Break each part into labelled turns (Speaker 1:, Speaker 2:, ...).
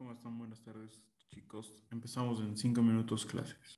Speaker 1: ¿Cómo están? Buenas tardes, chicos. Empezamos en 5 minutos clases.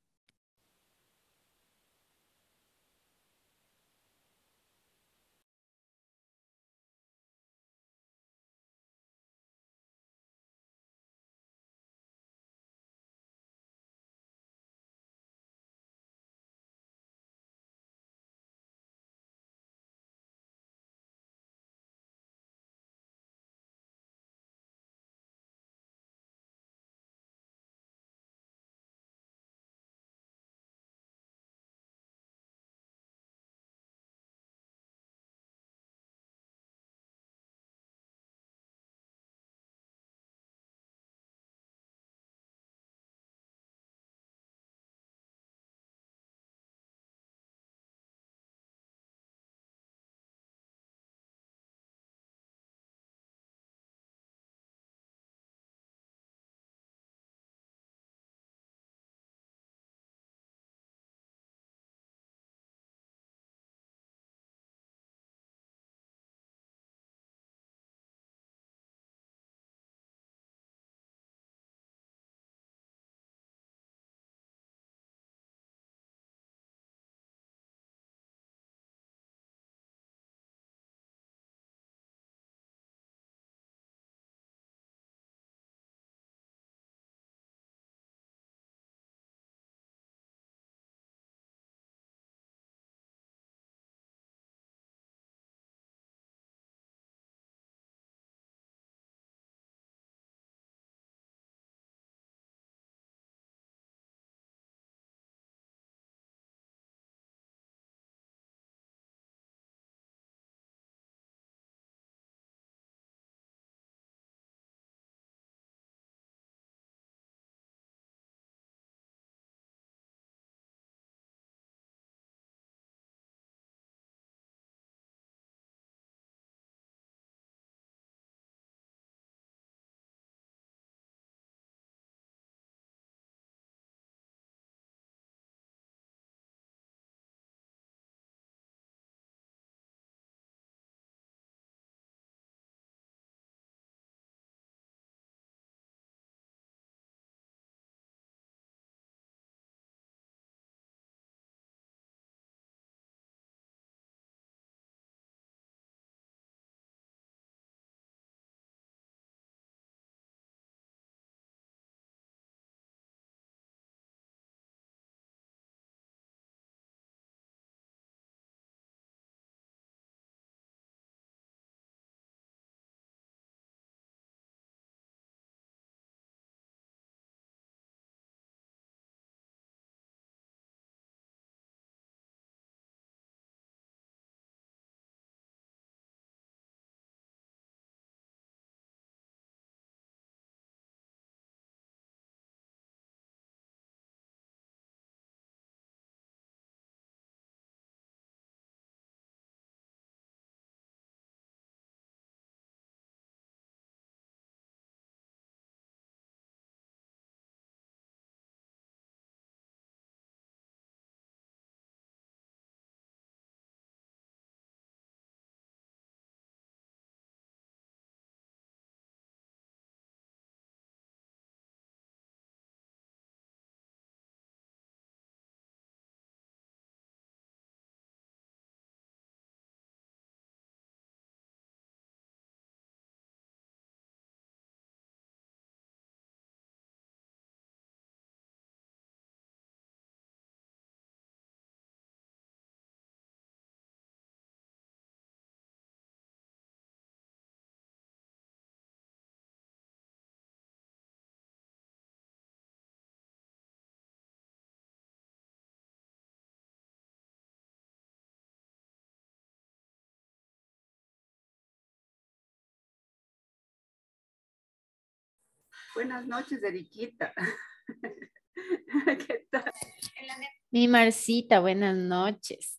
Speaker 2: Buenas noches, Eriquita. ¿Qué tal?
Speaker 3: Mi Marcita, buenas noches.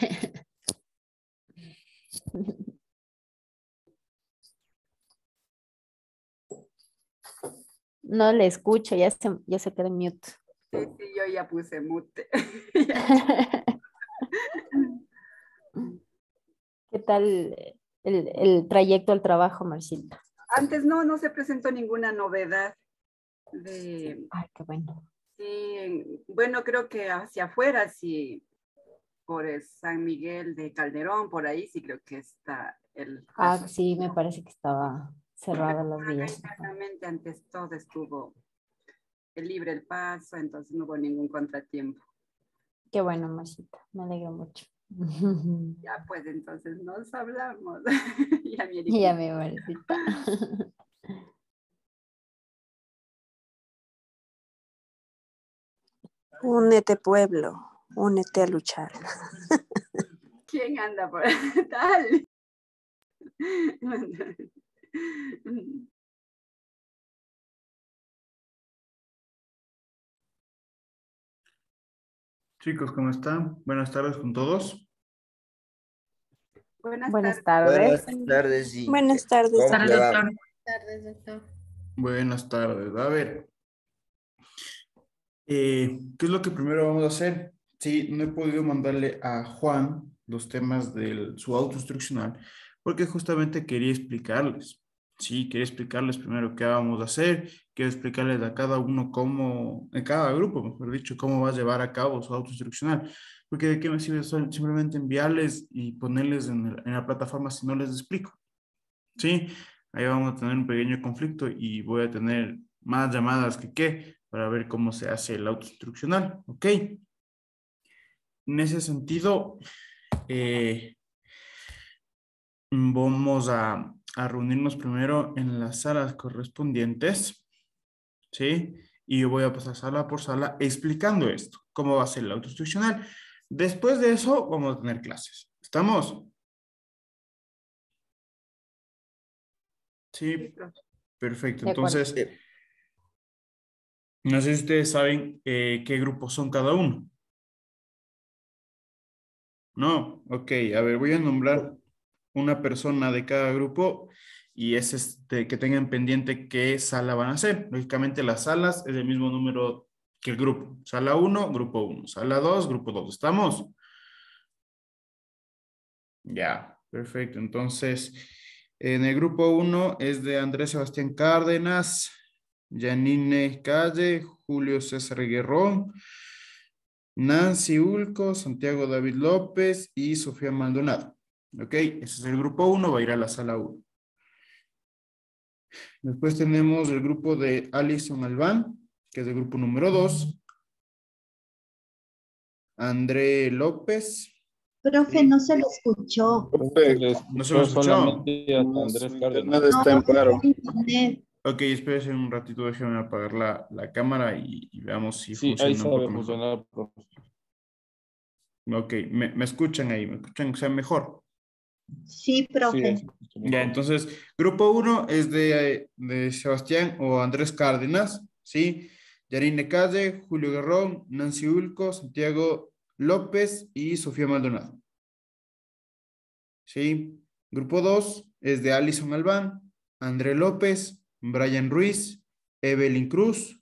Speaker 3: No le escucho, ya se quedó en mute.
Speaker 2: Sí, yo ya puse mute.
Speaker 3: ¿Qué tal el trayecto al trabajo, Marcita?
Speaker 2: Antes no se presentó ninguna novedad. de,
Speaker 3: Ay, qué bueno.
Speaker 2: sí, bueno, creo que hacia afuera, sí, por el San Miguel de Calderón, por ahí sí creo que está el...
Speaker 3: Ah, sí, me parece que estaba cerrada las
Speaker 2: Acá
Speaker 3: vías.
Speaker 2: internamente antes todo estuvo libre el paso, entonces no hubo ningún contratiempo.
Speaker 3: Qué bueno, Marcita. Me alegro mucho.
Speaker 2: Ya pues entonces nos hablamos. Ya mi
Speaker 3: Ya
Speaker 2: Eriquita.
Speaker 3: mi Marcita.
Speaker 4: Únete, pueblo, únete a luchar.
Speaker 2: ¿Quién anda por tal?
Speaker 1: Chicos, ¿cómo están? Buenas tardes con todos.
Speaker 2: Buenas
Speaker 3: Buenas
Speaker 2: tardes.
Speaker 3: tardes.
Speaker 5: Buenas tardes y
Speaker 4: Buenas tardes.
Speaker 5: ¿cómo le va?
Speaker 3: Tardes, doctor.
Speaker 1: Buenas tardes. A ver, ¿qué es lo que primero vamos a hacer? Sí, no he podido mandarle a Juan los temas de su autoinstruccional porque justamente quería explicarles. Sí, quería explicarles primero qué vamos a hacer, quiero explicarles a cada uno cómo, en cada grupo, mejor dicho, cómo va a llevar a cabo su autoinstruccional. Porque de qué me sirve simplemente enviarles y ponerles en la plataforma si no les explico. Sí, ahí vamos a tener un pequeño conflicto y voy a tener más llamadas que qué para ver cómo se hace el autoinstruccional, ¿ok? En ese sentido, eh, vamos a reunirnos primero en las salas correspondientes, ¿sí? Y yo voy a pasar sala por sala explicando esto, cómo va a ser el autoinstruccional. Después de eso, vamos a tener clases. ¿Estamos?
Speaker 2: Sí,
Speaker 1: Sí,
Speaker 2: profe.
Speaker 1: perfecto.
Speaker 3: De acuerdo.
Speaker 1: Entonces, no sé si ustedes saben qué grupos son cada uno. No, ok, a ver, voy a nombrar una persona de cada grupo y es que tengan pendiente qué sala van a hacer. Lógicamente las salas es el mismo número que el grupo. Sala uno, grupo uno. Sala 2, grupo 2. ¿Estamos? Ya, perfecto. Entonces, en el grupo uno es de Andrés Sebastián Cárdenas, Janine Calle, Julio César Guerrón, Nancy Ulco, Santiago David López y Sofía Maldonado. Ok, ese es el grupo uno, va a ir a la sala 1. Después tenemos el grupo de Alison Albán, que es el grupo número 2. André López.
Speaker 6: Profe,
Speaker 1: Sí.
Speaker 6: no se le escuchó.
Speaker 5: Profe, le
Speaker 1: ¿No se me
Speaker 5: escuchó
Speaker 1: escuchó?
Speaker 5: solamente a Andrés
Speaker 7: Su
Speaker 5: Cárdenas.
Speaker 7: internet
Speaker 6: No,
Speaker 7: está en paro.
Speaker 6: internet.
Speaker 1: Ok, espérense un ratito, déjenme apagar la cámara y veamos si
Speaker 5: Sí, ahí
Speaker 1: funciona un
Speaker 5: sabe
Speaker 1: poco mejor.
Speaker 5: funcionar, profe.
Speaker 1: Ok, me escuchan ahí, me escuchan, o sea, mejor.
Speaker 6: Sí,
Speaker 5: Sí, ahí
Speaker 6: profe.
Speaker 5: se escucha
Speaker 1: Ya,
Speaker 5: mejor.
Speaker 1: entonces, grupo uno es de Sebastián o Andrés Cárdenas, ¿sí? Yarine Calle, Julio Guerrón, Nancy Ulco, Santiago López y Sofía Maldonado. ¿Sí? Grupo 2 es de Alison Albán, André López, Brian Ruiz, Evelyn Cruz,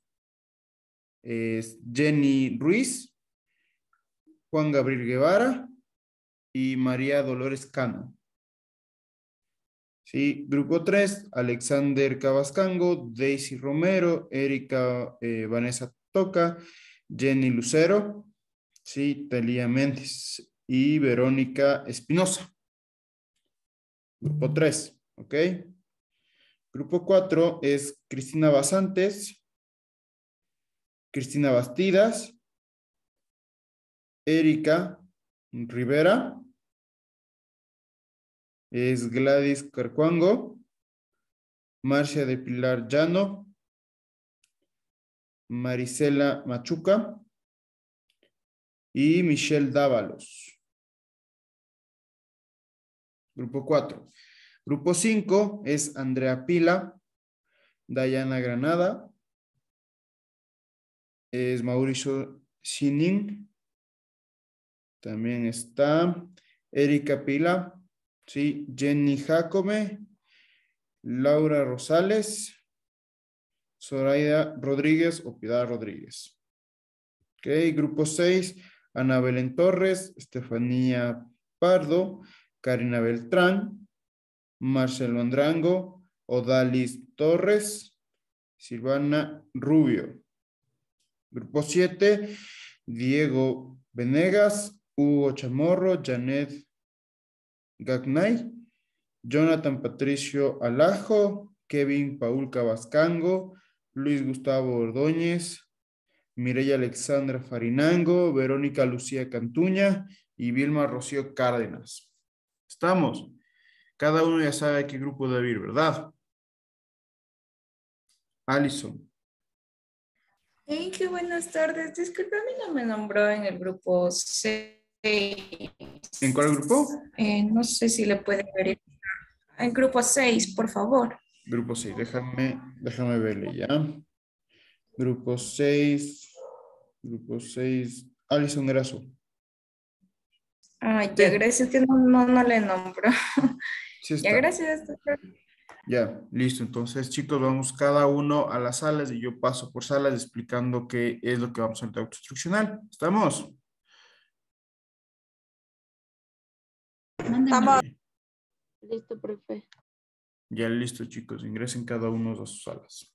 Speaker 1: Jenny Ruiz, Juan Gabriel Guevara y María Dolores Cano. Sí, grupo 3, Alexander Cabascango, Daisy Romero, Erika Vanessa Toca, Jenny Lucero, sí, Talía Méndez y Verónica Espinosa. Grupo 3, ¿ok? Grupo 4 es Cristina Basantes, Cristina Bastidas, Erika Rivera, es Gladys Carcuango, Marcia de Pilar Llano, Marisela Machuca y Michelle Dávalos. Grupo 4. Grupo 5 es Andrea Pila, Dayana Granada, es Mauricio Sinin, también está Erika Pila, sí, Jenny Jacome, Laura Rosales, Zoraida Rodríguez o Piedad Rodríguez. Ok, grupo 6, Ana Belén Torres, Estefanía Pardo, Karina Beltrán, Marcelo Andrango, Odalis Torres, Silvana Rubio. Grupo 7, Diego Venegas, Hugo Chamorro, Janet Gagnay, Jonathan Patricio Alajo, Kevin Paul Cabascango, Luis Gustavo Ordóñez, Mireya Alexandra Farinango, Verónica Lucía Cantuña y Vilma Rocío Cárdenas. ¿Estamos? Cada uno ya sabe a qué grupo debe ir, ¿verdad? Alison.
Speaker 7: Hey, qué buenas tardes. Disculpe, a mí no me nombró en el grupo 6.
Speaker 1: ¿En cuál grupo?
Speaker 7: No sé si le puede verificar. En grupo 6, por favor.
Speaker 1: Grupo 6, déjame verle ya. Grupo 6, Alison Erazo.
Speaker 7: Ay, ya, gracias que no le nombro.
Speaker 1: Sí
Speaker 7: Ya,
Speaker 1: está.
Speaker 7: gracias.
Speaker 1: Ya, listo. Entonces, chicos, vamos cada uno a las salas y yo paso por salas explicando qué es lo que vamos a hacer de autoinstruccional. ¿Estamos?
Speaker 6: Estamos.
Speaker 3: Listo, profe.
Speaker 1: Ya, listo, chicos. Ingresen cada uno a sus salas.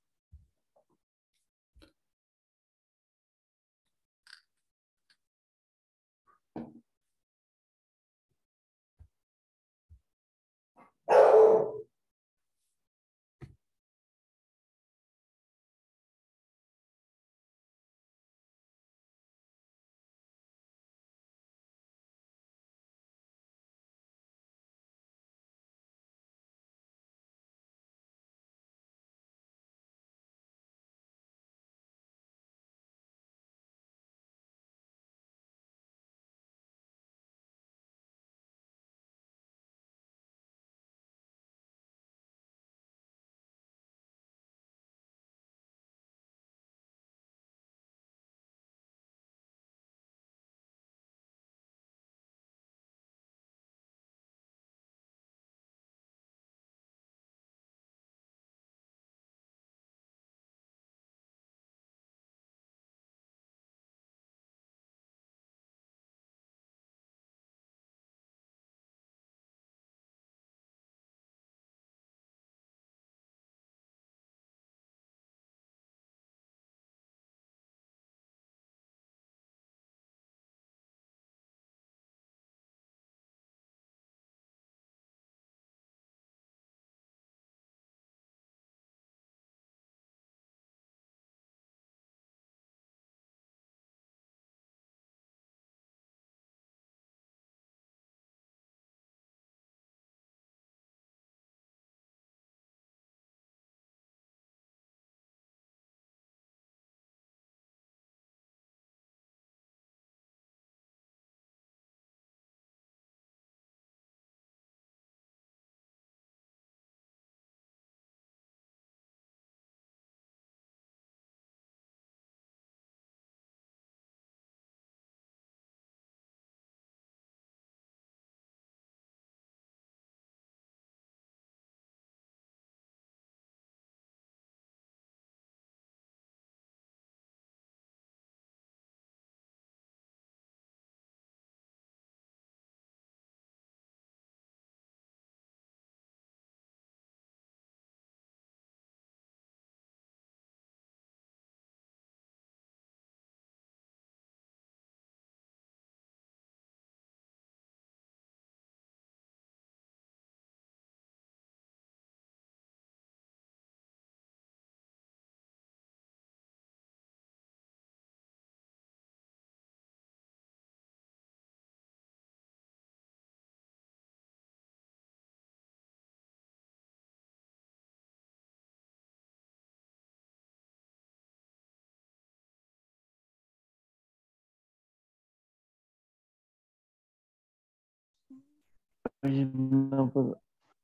Speaker 5: Oye, no puedo.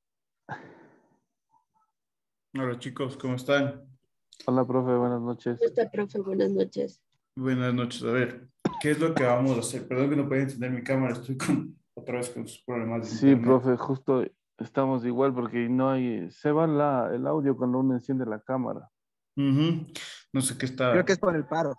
Speaker 1: Hola, chicos, ¿cómo están?
Speaker 5: Hola, profe, buenas noches.
Speaker 3: Listo, profe. Buenas noches.
Speaker 1: Buenas noches. A ver, ¿qué es lo que vamos a hacer? Perdón que no pueden encender mi cámara, estoy otra vez con sus problemas de
Speaker 5: Sí,
Speaker 1: internet.
Speaker 5: profe, justo estamos igual porque no hay, se va el audio cuando uno enciende la cámara.
Speaker 1: Ujú. No sé qué está.
Speaker 8: Creo que es por el paro.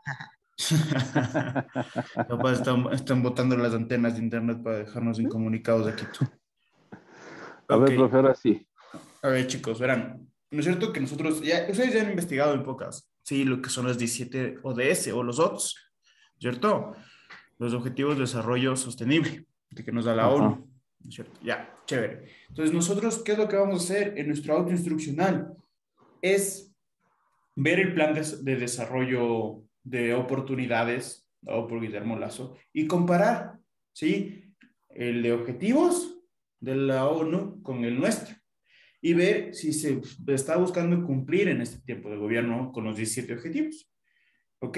Speaker 1: Capaz están botando las antenas de internet para dejarnos incomunicados de Quito.
Speaker 5: A
Speaker 1: Ok,
Speaker 5: ver, profe, ahora sí.
Speaker 1: a ver chicos, verán. ¿no es cierto? Que nosotros, ya, ustedes ya han investigado en pocas, sí, lo que son las 17 ODS o los OTS, ¿cierto? Los Objetivos de Desarrollo Sostenible, de que nos da la
Speaker 5: Ajá.
Speaker 1: ONU, ¿no es cierto? Ya, chévere. Entonces, nosotros, ¿qué es lo que vamos a hacer en nuestro auto instruccional? Es ver el plan de desarrollo de oportunidades, dado por Guillermo Lazo, y comparar, ¿sí? El de objetivos de la ONU con el nuestro y ver si se está buscando cumplir en este tiempo de gobierno con los 17 objetivos. ¿Ok?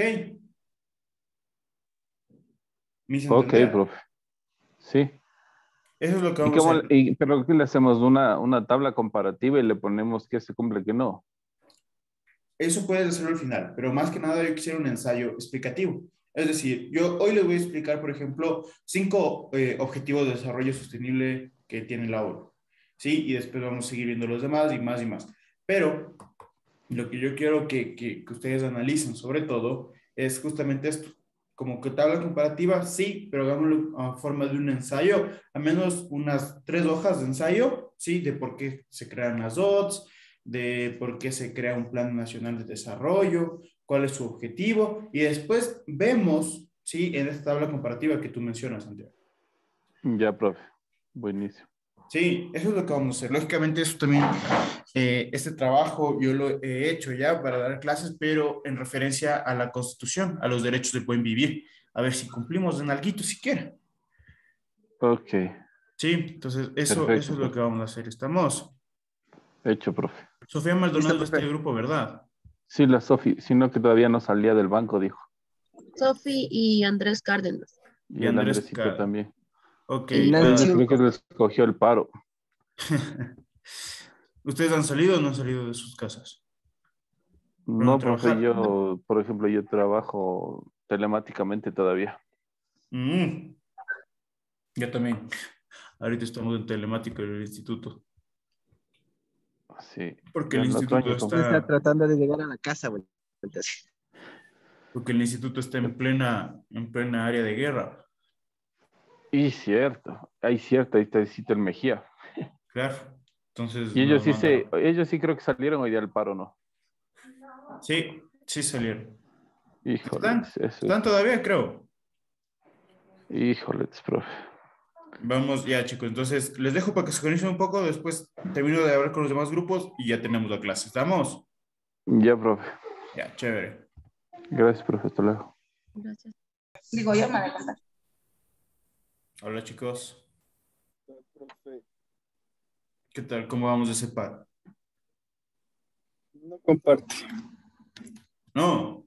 Speaker 1: ¿Me hice
Speaker 5: Ok,
Speaker 1: entender?
Speaker 5: profe. Sí.
Speaker 1: Eso es lo que
Speaker 5: ¿Y
Speaker 1: vamos a
Speaker 5: cómo,
Speaker 1: hacer.
Speaker 5: pero qué le hacemos? Una tabla comparativa y le ponemos que se cumple, que no?
Speaker 1: Eso puedes hacerlo al final, pero más que nada yo quisiera un ensayo explicativo. Es decir, yo hoy les voy a explicar, por ejemplo, 5 objetivos de desarrollo sostenible que tiene la ONU. ¿Sí? Y después vamos a seguir viendo los demás y más y más. Pero lo que yo quiero que ustedes analicen sobre todo es justamente esto. Como que tabla comparativa, sí, pero hagámoslo a forma de un ensayo, al menos unas 3 hojas de ensayo, sí, de por qué se crean las DOTS, de por qué se crea un plan nacional de desarrollo, cuál es su objetivo, y después vemos, sí, en esta tabla comparativa que tú mencionas, Santiago.
Speaker 5: Ya, profe. Buenísimo.
Speaker 1: Sí, eso es lo que vamos a hacer. Lógicamente, eso también, este trabajo yo lo he hecho ya para dar clases, pero en referencia a la Constitución, a los derechos del buen vivir. A ver si cumplimos en alguito siquiera.
Speaker 5: Ok.
Speaker 1: Sí, entonces eso
Speaker 5: Perfecto,
Speaker 1: es lo
Speaker 5: profe.
Speaker 1: que vamos a hacer. Estamos.
Speaker 5: Hecho, profe.
Speaker 1: Sofía
Speaker 8: Listo,
Speaker 1: Maldonado de este
Speaker 8: profe.
Speaker 1: grupo, ¿verdad?
Speaker 5: Sí, la Sofi, sino que todavía no salía del banco, dijo.
Speaker 3: Sofi y Andrés Cárdenas.
Speaker 5: Y
Speaker 1: Y
Speaker 5: el
Speaker 1: Andrés
Speaker 5: Andresito
Speaker 1: Cada.
Speaker 5: también.
Speaker 1: Ok.
Speaker 3: Y
Speaker 8: Ignacio.
Speaker 5: Creo que les cogió el paro.
Speaker 1: ¿Ustedes han salido o no han salido de sus casas? ¿Fueron a
Speaker 5: No, profe,
Speaker 1: trabajar?
Speaker 5: yo, por ejemplo, yo trabajo telemáticamente todavía.
Speaker 1: Mm, yo también. Ahorita estamos en telemático en el instituto.
Speaker 5: Sí,
Speaker 1: Porque
Speaker 5: ya
Speaker 1: el
Speaker 5: el otro
Speaker 1: instituto
Speaker 5: año
Speaker 8: Usted está
Speaker 1: está
Speaker 8: tratando de llegar a la casa, güey. Entonces,
Speaker 1: porque el instituto está en plena área de guerra.
Speaker 5: y cierto, ahí está el Mejía.
Speaker 1: Claro. Entonces
Speaker 5: Y
Speaker 1: nos mandaron.
Speaker 5: ellos sí creo que salieron hoy del paro, ¿no?
Speaker 1: Sí, sí salieron.
Speaker 5: Híjole,
Speaker 1: Están todavía, creo.
Speaker 5: híjole, profe.
Speaker 1: Vamos, ya chicos, entonces les dejo para que se organicen un poco, después termino de hablar con los demás grupos y ya tenemos la clase. ¿Estamos?
Speaker 5: Ya, profe.
Speaker 1: Ya, chévere.
Speaker 5: Gracias, profe, hasta luego.
Speaker 3: Gracias.
Speaker 7: Digo, yo me voy a contar.
Speaker 1: Hola chicos,
Speaker 9: Profe,
Speaker 1: ¿qué tal? ¿Cómo vamos de ese paro?
Speaker 9: no comparte.
Speaker 1: No,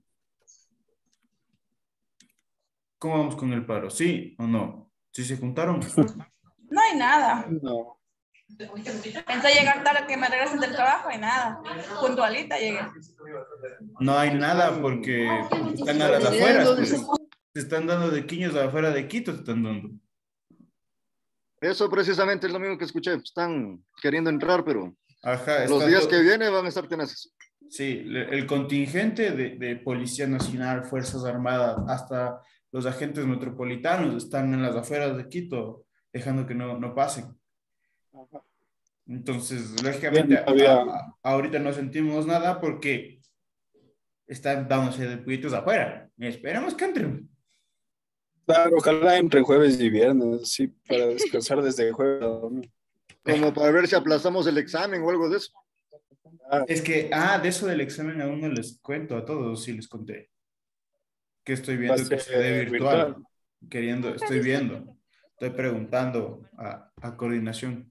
Speaker 1: ¿cómo vamos con el paro? ¿Sí o no? ¿Sí se juntaron?
Speaker 7: No hay nada.
Speaker 9: No.
Speaker 7: Pensé llegar tarde que me regresen del trabajo y nada. Puntualita llegué.
Speaker 1: No hay nada porque están a las afueras, pues. Se están dando de quiños afuera de Quito, se están dando.
Speaker 10: Eso precisamente es lo mismo que escuché. Están queriendo entrar, pero
Speaker 1: Ajá,
Speaker 10: los días que vienen van a estar tenaces.
Speaker 1: sí, el contingente de Policía Nacional, Fuerzas Armadas, hasta los agentes metropolitanos están en las afueras de Quito, dejando que no pasen.
Speaker 9: Ajá.
Speaker 1: Entonces,
Speaker 9: Bien,
Speaker 1: lógicamente,
Speaker 9: había,
Speaker 1: ahorita no sentimos nada porque están dándose de puitos afuera. Esperemos que entren.
Speaker 9: claro, ojalá entre jueves y viernes, sí, para descansar desde jueves a domingo.
Speaker 10: Como para ver si aplazamos el examen o algo de eso.
Speaker 9: Ah,
Speaker 1: Es que, de eso del examen aún no les cuento a todos, sí les conté. Que estoy
Speaker 9: va a
Speaker 1: viendo que
Speaker 9: ser
Speaker 1: se dé
Speaker 9: virtual.
Speaker 1: virtual. Estoy viendo. Estoy preguntando a coordinación.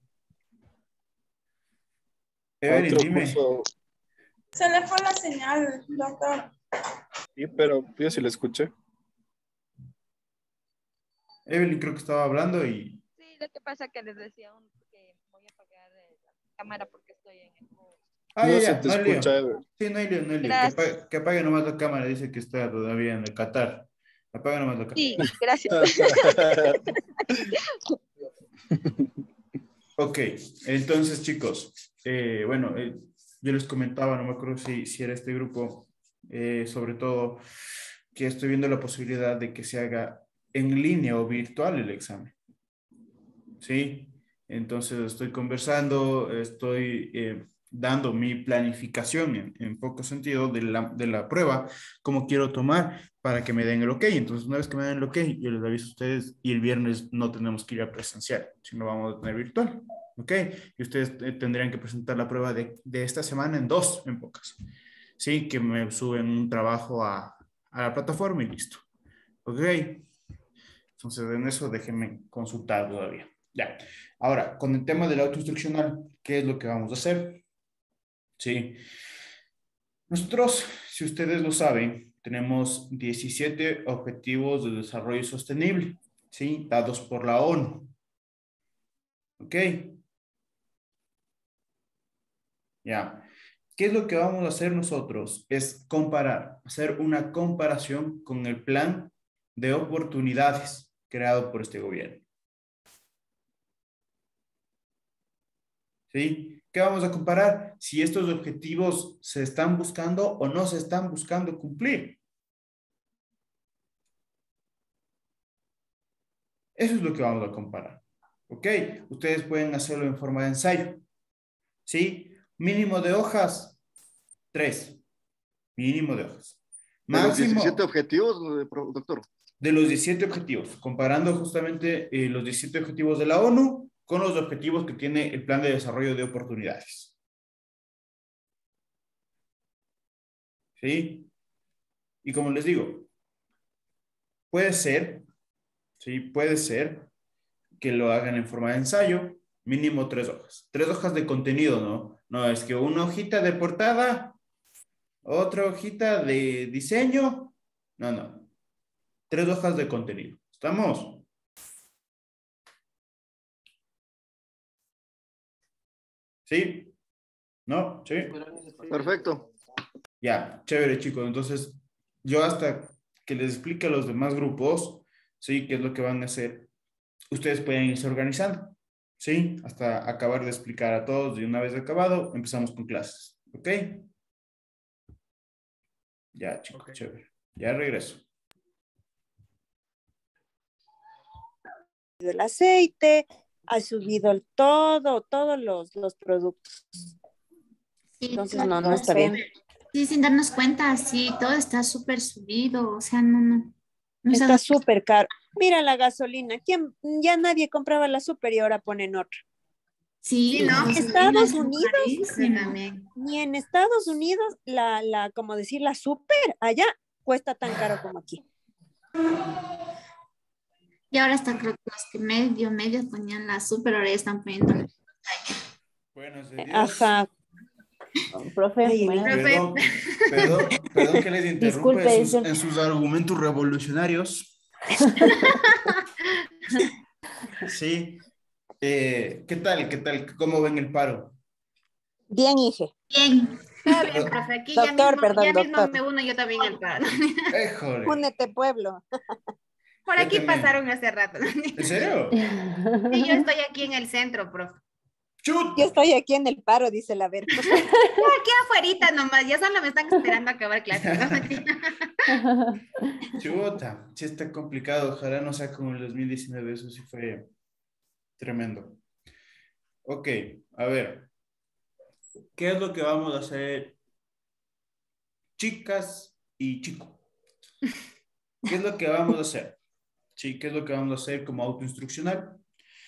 Speaker 9: A
Speaker 1: Evelyn,
Speaker 9: otro
Speaker 1: dime.
Speaker 9: curso,
Speaker 7: Se le fue la señal, doctor.
Speaker 9: sí, pero yo sí lo escuché.
Speaker 1: Evelyn creo que estaba hablando y...
Speaker 11: Sí, lo que pasa es que les decía que voy a apagar la cámara porque estoy en el bus.
Speaker 9: No se
Speaker 1: Ya,
Speaker 9: te
Speaker 1: no hay
Speaker 9: escucha,
Speaker 1: lío.
Speaker 9: Ever.
Speaker 1: Sí, no hay lío, no hay lío.
Speaker 11: Gracias.
Speaker 1: Que apague nomás la cámara, dice que está todavía en el Qatar. Apaga nomás la cámara.
Speaker 11: Sí, gracias.
Speaker 1: Ok, entonces chicos, bueno, yo les comentaba, no me acuerdo si era este grupo, sobre todo que estoy viendo la posibilidad de que se haga en línea o virtual el examen. ¿Sí? Entonces estoy conversando, estoy dando mi planificación en poco sentido de la prueba, cómo quiero tomar para que me den el ok. Entonces, una vez que me den el ok, yo les aviso a ustedes y el viernes no tenemos que ir a presencial, sino vamos a tener virtual. ¿Ok? Y ustedes tendrían que presentar la prueba de esta semana en 2, en pocas. Sí, que me suben un trabajo a la plataforma y listo. ¿Ok? Entonces, en eso déjenme consultar todavía. Ya. Ahora, con el tema del autoinstruccional, ¿qué es lo que vamos a hacer? Sí. Nosotros, si ustedes lo saben, tenemos 17 objetivos de desarrollo sostenible, ¿sí? Dados por la ONU. ¿Ok? Ya. ¿Qué es lo que vamos a hacer nosotros? Es comparar, hacer una comparación con el plan de oportunidades creado por este gobierno. ¿Sí? ¿Qué vamos a comparar? Si estos objetivos se están buscando o no se están buscando cumplir. Eso es lo que vamos a comparar. ¿Ok? Ustedes pueden hacerlo en forma de ensayo. ¿Sí? Mínimo de hojas, 3. Mínimo de hojas.
Speaker 10: De los
Speaker 1: Máximo
Speaker 10: 17 objetivos, doctor.
Speaker 1: de los 17 objetivos, comparando justamente los 17 objetivos de la ONU con los objetivos que tiene el Plan de Desarrollo de Oportunidades. ¿Sí? Y como les digo, puede ser, ¿sí? Puede ser que lo hagan en forma de ensayo, mínimo 3 hojas. 3 hojas de contenido, ¿no? No, es que una hojita de portada, otra hojita de diseño. No, no. 3 hojas de contenido. ¿Estamos? ¿Sí? ¿No? ¿Sí?
Speaker 10: Perfecto.
Speaker 1: Ya, chévere, chicos. Entonces, yo hasta que les explique a los demás grupos, ¿sí? ¿Qué es lo que van a hacer? Ustedes pueden irse organizando, ¿sí? Hasta acabar de explicar a todos y una vez acabado, empezamos con clases, ¿ok? Ya, chicos, okay. Chévere. Ya regreso.
Speaker 4: El aceite, ha subido todos los productos.
Speaker 12: Sí,
Speaker 4: entonces no está bien.
Speaker 12: Sí, sin darnos cuenta, sí, todo está súper subido, o sea, no
Speaker 4: está súper caro. Mira la gasolina, ya nadie compraba la super y ahora ponen otra.
Speaker 12: Sí,
Speaker 4: ¿no? En Estados Unidos, ni en Estados Unidos, como decir, la super allá cuesta tan caro como aquí.
Speaker 12: Y ahora están, creo que los que medio ponían la super, ahora ya están poniendo la
Speaker 1: Buenos días.
Speaker 4: Ajá.
Speaker 13: Profe,
Speaker 1: perdón que les interrumpa en sus argumentos revolucionarios. Sí. ¿Qué tal? ¿Cómo ven el paro?
Speaker 4: Bien, Inge.
Speaker 12: Bien. Está bien, profe. Aquí
Speaker 4: doctor,
Speaker 12: ya mismo me uno yo también el paro.
Speaker 4: Únete, pueblo.
Speaker 12: Por aquí pasaron hace rato.
Speaker 1: ¿En serio?
Speaker 12: Sí, yo estoy aquí en el centro, profe.
Speaker 4: Yo estoy aquí en el paro, dice la Verco.
Speaker 12: Aquí afuerita nomás, ya solo me están esperando a acabar clases.
Speaker 1: Chuta, sí está complicado. Ojalá no sea como el 2019, eso sí fue tremendo. Ok, a ver. ¿Qué es lo que vamos a hacer, chicas y chicos? ¿Qué es lo que vamos a hacer? Sí, ¿qué es lo que vamos a hacer como autoinstruccional?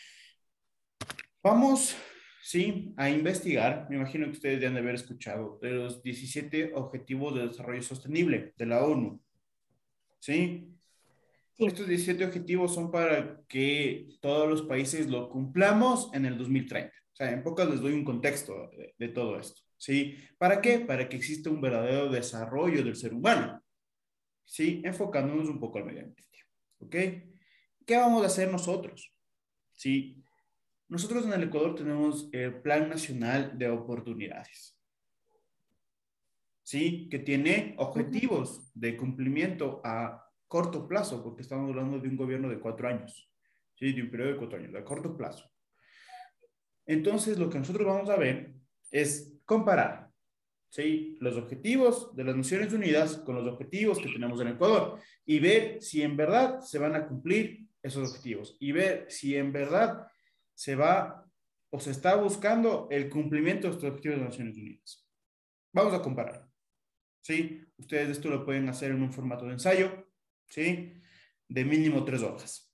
Speaker 1: Vamos, sí, a investigar. Me imagino que ustedes ya han de haber escuchado de los 17 Objetivos de Desarrollo Sostenible de la ONU. ¿Sí? Estos 17 objetivos son para que todos los países lo cumplamos en el 2030. O sea, en pocas les doy un contexto de todo esto. ¿Sí? ¿Para qué? Para que exista un verdadero desarrollo del ser humano. ¿Sí? Enfocándonos un poco al medio ambiente. ¿Ok? ¿Qué vamos a hacer nosotros? ¿Sí? Nosotros en el Ecuador tenemos el Plan Nacional de Oportunidades. ¿Sí? Que tiene objetivos de cumplimiento a corto plazo, porque estamos hablando de un gobierno de 4 años. ¿Sí? De un periodo de 4 años, de corto plazo. Entonces, lo que nosotros vamos a ver es comparar, ¿sí? Los objetivos de las Naciones Unidas con los objetivos que tenemos en Ecuador y ver si en verdad se van a cumplir esos objetivos y ver si en verdad se va o se está buscando el cumplimiento de estos objetivos de Naciones Unidas. Vamos a comparar. ¿Sí? Ustedes esto lo pueden hacer en un formato de ensayo, ¿sí? De mínimo 3 hojas.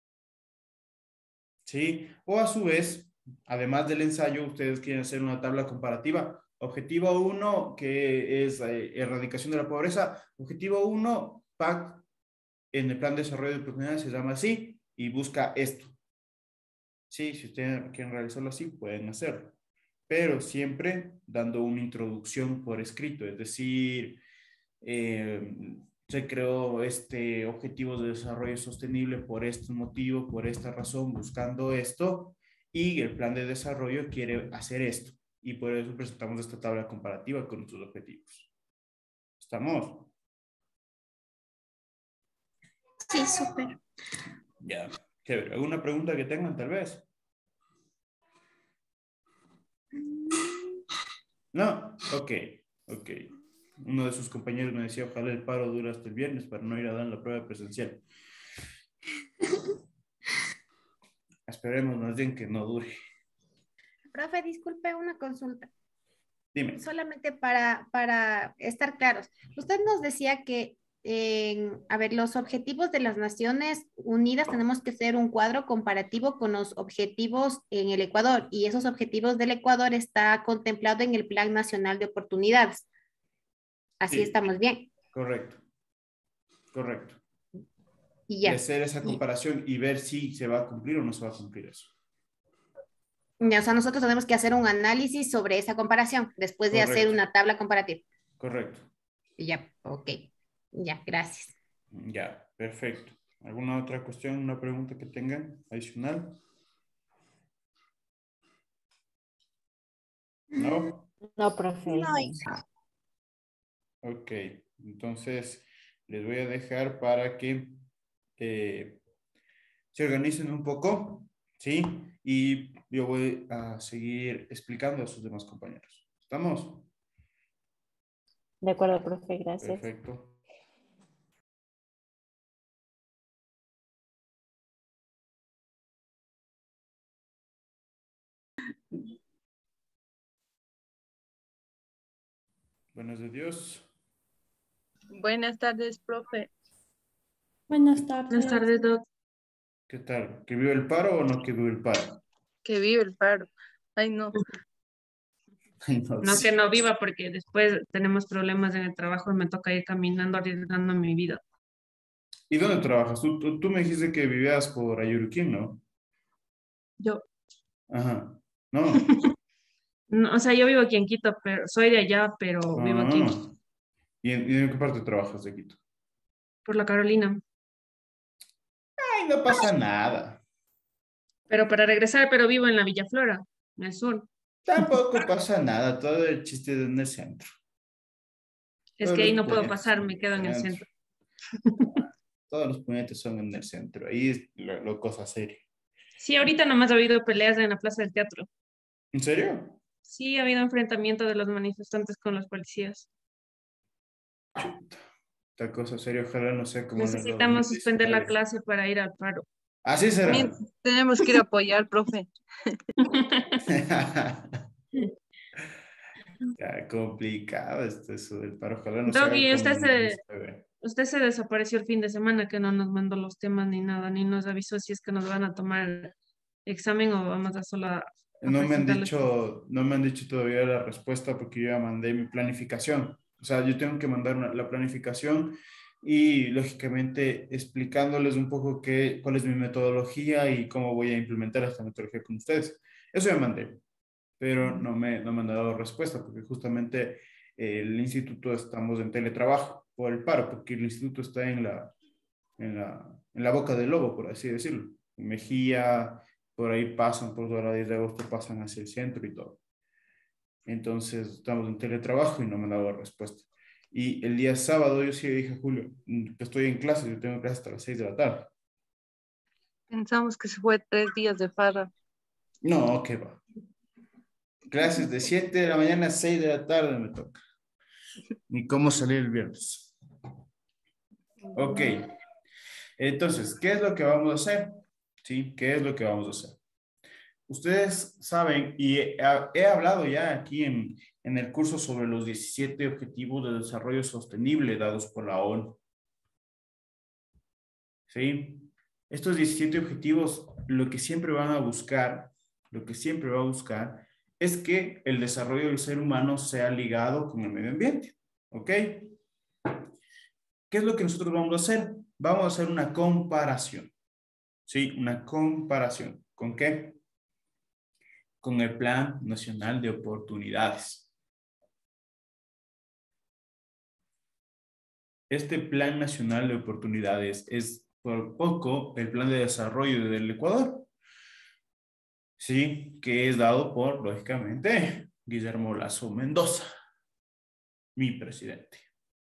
Speaker 1: ¿Sí? O a su vez, además del ensayo, ustedes quieren hacer una tabla comparativa. Objetivo 1, que es erradicación de la pobreza. Objetivo 1, PAC, en el Plan de Desarrollo de Oportunidades se llama así, y busca esto. Sí, si ustedes quieren realizarlo así, pueden hacerlo. Pero siempre dando una introducción por escrito, es decir, se creó este objetivo de desarrollo sostenible por este motivo, por esta razón, buscando esto, y el plan de desarrollo quiere hacer esto. Y por eso presentamos esta tabla comparativa con nuestros objetivos. ¿Estamos?
Speaker 12: Sí, súper.
Speaker 1: Ya, chévere. ¿Alguna pregunta que tengan, tal vez? No, ok. Uno de sus compañeros me decía, ojalá el paro dure hasta el viernes para no ir a dar la prueba presencial. Esperemos más bien que no dure.
Speaker 14: Profe, disculpe una consulta.
Speaker 1: Dime.
Speaker 14: Solamente para estar claros. Usted nos decía que, a ver, los objetivos de las Naciones Unidas tenemos que hacer un cuadro comparativo con los objetivos en el Ecuador, y esos objetivos del Ecuador está contemplado en el Plan Nacional de Oportunidades. Así
Speaker 1: Sí.
Speaker 14: Estamos bien.
Speaker 1: Correcto.
Speaker 14: Y ya.
Speaker 1: Y hacer esa comparación y ver si se va a cumplir o no se va a cumplir eso.
Speaker 14: Ya, o sea, nosotros tenemos que hacer un análisis sobre esa comparación después de hacer
Speaker 1: Correcto.
Speaker 14: una tabla comparativa.
Speaker 1: Correcto.
Speaker 14: Y ya, ok. Ya, gracias.
Speaker 1: Ya, perfecto. ¿Alguna otra cuestión, una pregunta que tengan adicional? ¿No?
Speaker 13: No, profe.
Speaker 4: No,
Speaker 1: Ok, entonces les voy a dejar para que se organicen un poco, ¿sí? Y yo voy a seguir explicando a sus demás compañeros. ¿Estamos?
Speaker 13: De acuerdo, profe, gracias.
Speaker 1: Perfecto. Buenos de Dios.
Speaker 11: Buenas tardes, profe.
Speaker 7: Buenas tardes.
Speaker 11: Buenas tardes, Doc.
Speaker 1: ¿Qué tal? ¿Que vive el paro o no que vive el paro?
Speaker 11: Que vive el paro. Ay, no.
Speaker 3: No que no viva porque después tenemos problemas en el trabajo y me toca ir caminando arriesgando mi vida.
Speaker 1: ¿Y dónde trabajas? Tú me dijiste que vivías por Ayuruquín, ¿no?
Speaker 3: Yo,
Speaker 1: Ajá. No.
Speaker 3: no, o sea, yo vivo aquí en Quito, pero soy de allá, pero vivo aquí en Quito,
Speaker 1: ¿Y en qué parte trabajas de Quito?
Speaker 3: por la Carolina.
Speaker 1: Ay, no pasa nada.
Speaker 3: Pero para regresar, pero vivo en la Villa Flora, en el sur.
Speaker 1: Tampoco pasa nada. Todo el chiste es en el centro.
Speaker 3: Es
Speaker 1: Todos
Speaker 3: que ahí
Speaker 1: los
Speaker 3: no puedo
Speaker 1: puñetes
Speaker 3: pasar,
Speaker 1: son
Speaker 3: me quedo en el centro.
Speaker 1: Todos los puñetes son en el centro. Ahí es lo cosa seria.
Speaker 3: Sí, ahorita nomás ha habido peleas en la Plaza del Teatro.
Speaker 1: ¿En serio?
Speaker 3: Sí, ha habido enfrentamiento de los manifestantes con los policías.
Speaker 1: Esta cosa seria, ojalá no sea como en el
Speaker 3: Necesitamos suspender la
Speaker 1: 2019.
Speaker 3: clase para ir al paro.
Speaker 1: Así será.
Speaker 11: También tenemos que ir a apoyar, profe.
Speaker 1: Ya, complicado eso del paro. Ojalá no sea
Speaker 3: Doggy,
Speaker 1: como en el 2019.
Speaker 3: usted se desapareció el fin de semana, que no nos mandó los temas ni nada, ni nos avisó si es que nos van a tomar examen o vamos a solo a
Speaker 1: No me han
Speaker 3: presentarles.
Speaker 1: dicho todavía la respuesta porque yo ya mandé mi planificación. O sea, yo tengo que mandar la planificación y lógicamente explicándoles un poco cuál es mi metodología y cómo voy a implementar esta metodología con ustedes. Eso ya mandé, pero no me han dado respuesta porque justamente el instituto estamos en teletrabajo por el paro, porque el instituto está en la boca del lobo, por así decirlo. En Mejía, por ahí pasan, por toda la 10 de agosto pasan hacia el centro y todo. Entonces estamos en teletrabajo y no me han dado respuesta. Y el día sábado yo sí dije a Julio, que estoy en clase, yo tengo clase hasta las 6 de la tarde.
Speaker 11: Pensamos que se fue 3 días de farra.
Speaker 1: No, ¿qué va? Clases de 7 de la mañana a 6 de la tarde me toca. Ni cómo salir el viernes. Ok. Entonces, ¿qué es lo que vamos a hacer? ¿Sí? ¿Qué es lo que vamos a hacer? ustedes saben, y he hablado ya aquí en el curso sobre los 17 Objetivos de Desarrollo Sostenible dados por la ONU. ¿Sí? Estos 17 objetivos, lo que siempre van a buscar, es que el desarrollo del ser humano sea ligado con el medio ambiente. ¿Ok? ¿Qué es lo que nosotros vamos a hacer? Vamos a hacer una comparación. ¿Sí? Una comparación. ¿Con qué? Con el Plan Nacional de Oportunidades. Este Plan Nacional de Oportunidades es por poco el Plan de Desarrollo del Ecuador. Sí, que es dado por, lógicamente, Guillermo Lasso Mendoza, mi presidente.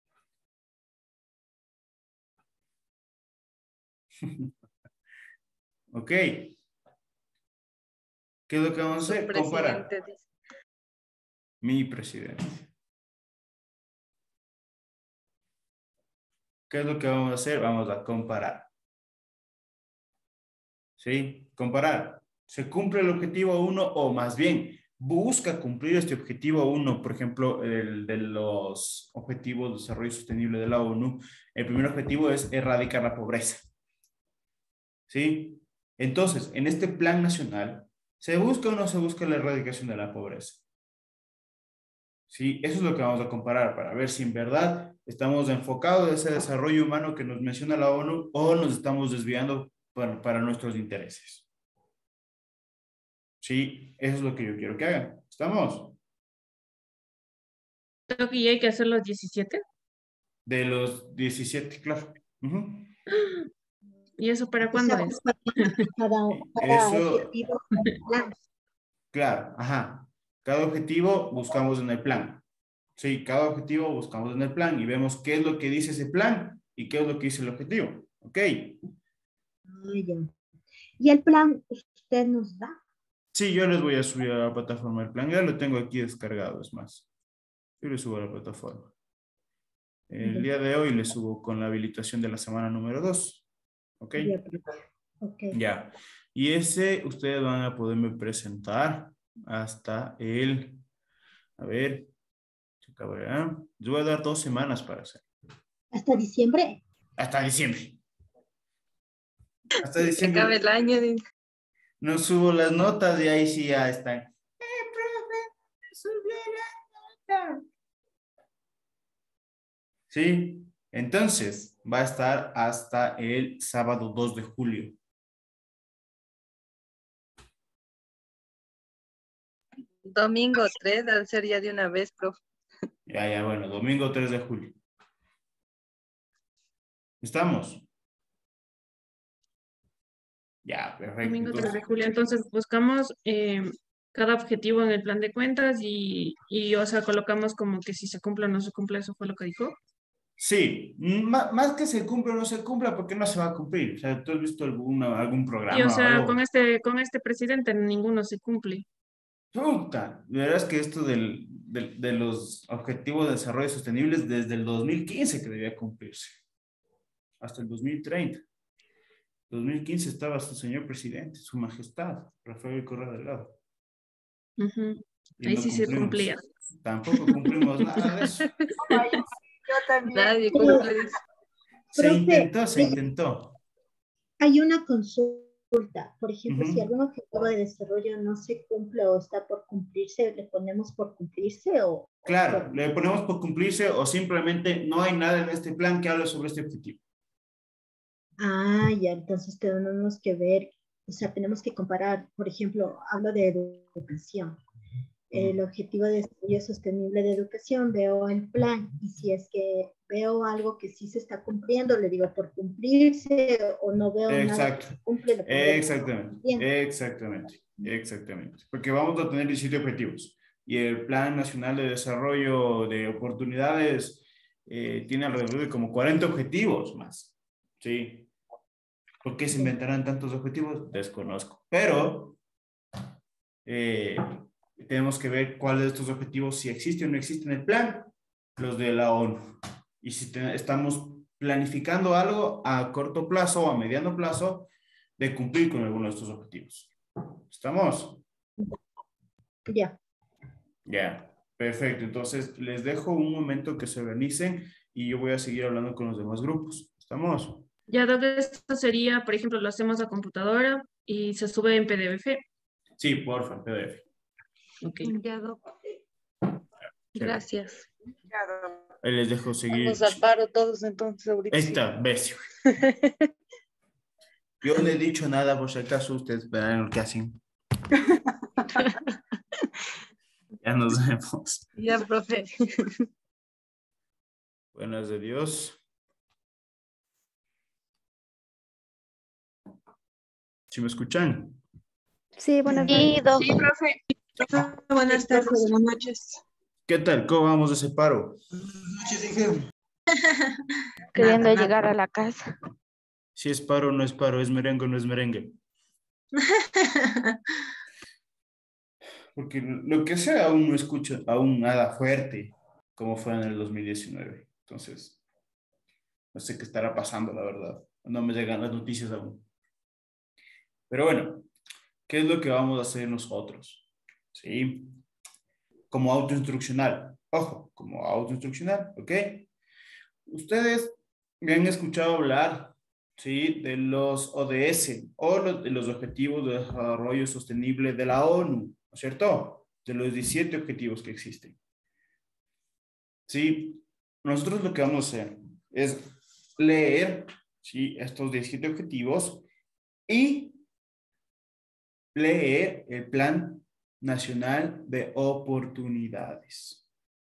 Speaker 1: Ok. ¿Qué es lo que vamos a hacer? Comparar. Mi presidente. ¿Qué es lo que vamos a hacer? Vamos a comparar. ¿Sí? Comparar. ¿Se cumple el objetivo 1 o más bien busca cumplir este objetivo 1? Por ejemplo, el de los objetivos de desarrollo sostenible de la ONU. El primer objetivo es erradicar la pobreza. ¿Sí? Entonces, en este plan nacional, ¿se busca o no se busca la erradicación de la pobreza? Sí, eso es lo que vamos a comparar para ver si en verdad estamos enfocados en ese desarrollo humano que nos menciona la ONU o nos estamos desviando para nuestros intereses. Sí, eso es lo que yo quiero que hagan. ¿Estamos?
Speaker 3: Creo que ya hay que hacer los 17.
Speaker 1: De los 17, claro.
Speaker 3: ¿Y eso para cuándo es?
Speaker 1: Eso, claro, ajá. Cada objetivo buscamos en el plan. Sí, cada objetivo buscamos en el plan y vemos qué es lo que dice ese plan y qué es lo que dice el objetivo. ¿Ok?
Speaker 6: ¿Y el plan usted nos da?
Speaker 1: Sí, yo les voy a subir a la plataforma el plan. Ya lo tengo aquí descargado, es más. Yo les subo a la plataforma. El día de hoy les subo con la habilitación de la semana número 2. ¿Ok? Ya. Y ese ustedes van a poderme presentar hasta el... A ver. Les voy a dar 2 semanas para hacer.
Speaker 6: ¿Hasta diciembre?
Speaker 1: Hasta diciembre. Hasta diciembre.
Speaker 7: Acaba el año.
Speaker 1: No subo las notas y ahí sí ya están. Profe, subí la nota. Sí, entonces va a estar hasta el sábado 2 de julio.
Speaker 7: Domingo 3, al ser ya de una vez, profe.
Speaker 1: Ya, bueno, domingo 3 de julio. ¿Estamos? Ya, perfecto.
Speaker 3: Domingo 3 de julio. Entonces buscamos cada objetivo en el plan de cuentas y o sea, colocamos como que si se cumple o no se cumple, eso fue lo que dijo.
Speaker 1: Sí, más que se cumpla o no se cumpla, porque no se va a cumplir. O sea, ¿tú has visto algún programa?
Speaker 3: Y o sea,
Speaker 1: algo?
Speaker 3: con este presidente ninguno se cumple.
Speaker 1: Puta, verás que esto de los objetivos de desarrollo sostenibles desde el 2015 que debía cumplirse. Hasta el 2030. 2015 estaba su señor presidente, su majestad, Rafael Correa Delgado.
Speaker 3: Ahí sí se cumplía.
Speaker 1: Tampoco cumplimos nada de eso.
Speaker 2: Yo también.
Speaker 7: Nadie cumple eso.
Speaker 1: Se intentó.
Speaker 6: Hay una consulta. Por ejemplo, si algún objetivo de desarrollo no se cumple o está por cumplirse, ¿le ponemos por cumplirse o...?
Speaker 1: Claro, le ponemos por cumplirse o simplemente no hay nada en este plan que hable sobre este objetivo.
Speaker 6: Ah, ya, entonces tenemos que ver, o sea, tenemos que comparar, por ejemplo, hablo de educación. El objetivo de desarrollo sostenible de educación, veo el plan y si es que veo algo que sí se está cumpliendo, le digo por cumplirse o no veo nada que se cumple.
Speaker 1: Exactamente. Porque vamos a tener 17 objetivos y el Plan Nacional de Desarrollo de Oportunidades tiene alrededor de como 40 objetivos más. ¿Sí? ¿Por qué se inventarán tantos objetivos? Desconozco. Pero tenemos que ver cuáles de estos objetivos, si existen o no existen en el plan, los de la ONU. Y si estamos planificando algo a corto plazo o a mediano plazo de cumplir con alguno de estos objetivos. ¿Estamos?
Speaker 6: Ya.
Speaker 1: Ya, perfecto. Entonces, les dejo un momento que se organicen y yo voy a seguir hablando con los demás grupos. ¿Estamos?
Speaker 3: Ya dado esto sería, por ejemplo, lo hacemos a computadora y se sube en PDF.
Speaker 1: Sí, porfa, PDF.
Speaker 3: Ok.
Speaker 15: Ya, Doc. Gracias.
Speaker 1: Ahí les dejo seguir.
Speaker 15: Vamos al paro todos entonces ahorita.
Speaker 1: Ahí está, ves. Yo no he dicho nada, por si acaso ustedes verán lo que hacen. Ya nos vemos.
Speaker 15: Ya, profe.
Speaker 1: Buenas de Dios. ¿Sí me escuchan?
Speaker 13: Sí, buenas
Speaker 15: Sí,
Speaker 13: noches.
Speaker 15: sí, profe. Buenas tardes, buenas noches.
Speaker 1: ¿Qué tal? ¿Cómo vamos de ese paro?
Speaker 13: Queriendo llegar a la casa.
Speaker 1: Si es paro, no es paro. Es merengue, no es merengue. Porque lo que sea aún no escucho aún nada fuerte como fue en el 2019. Entonces, no sé qué estará pasando, la verdad. No me llegan las noticias aún. Pero bueno, ¿qué es lo que vamos a hacer nosotros? ¿Sí? Como autoinstruccional. Ojo, como autoinstruccional, ¿ok? Ustedes me han escuchado hablar, ¿sí? De los ODS o de los Objetivos de Desarrollo Sostenible de la ONU, ¿no es cierto? De los 17 objetivos que existen. ¿Sí? Nosotros lo que vamos a hacer es leer, ¿sí? Estos 17 objetivos y leer el Plan Nacional de Oportunidades.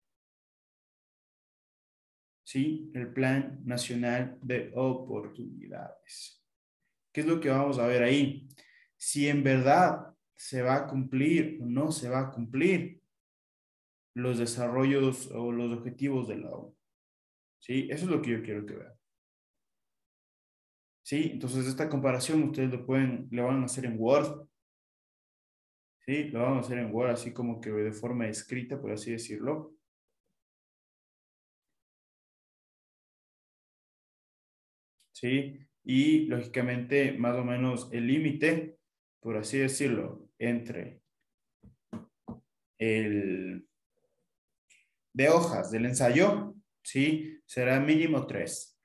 Speaker 1: ¿Sí? El Plan Nacional de Oportunidades. ¿Qué es lo que vamos a ver ahí? Si en verdad se va a cumplir o no se va a cumplir los desarrollos o los objetivos de la ONU. ¿Sí? Eso es lo que yo quiero que vean. ¿Sí? Entonces, esta comparación ustedes le van a hacer en Word. ¿Sí? Lo van a hacer en Word, así como que de forma escrita, por así decirlo. ¿Sí? Y, lógicamente, más o menos el límite, por así decirlo, entre de hojas del ensayo, ¿sí? Será mínimo 3.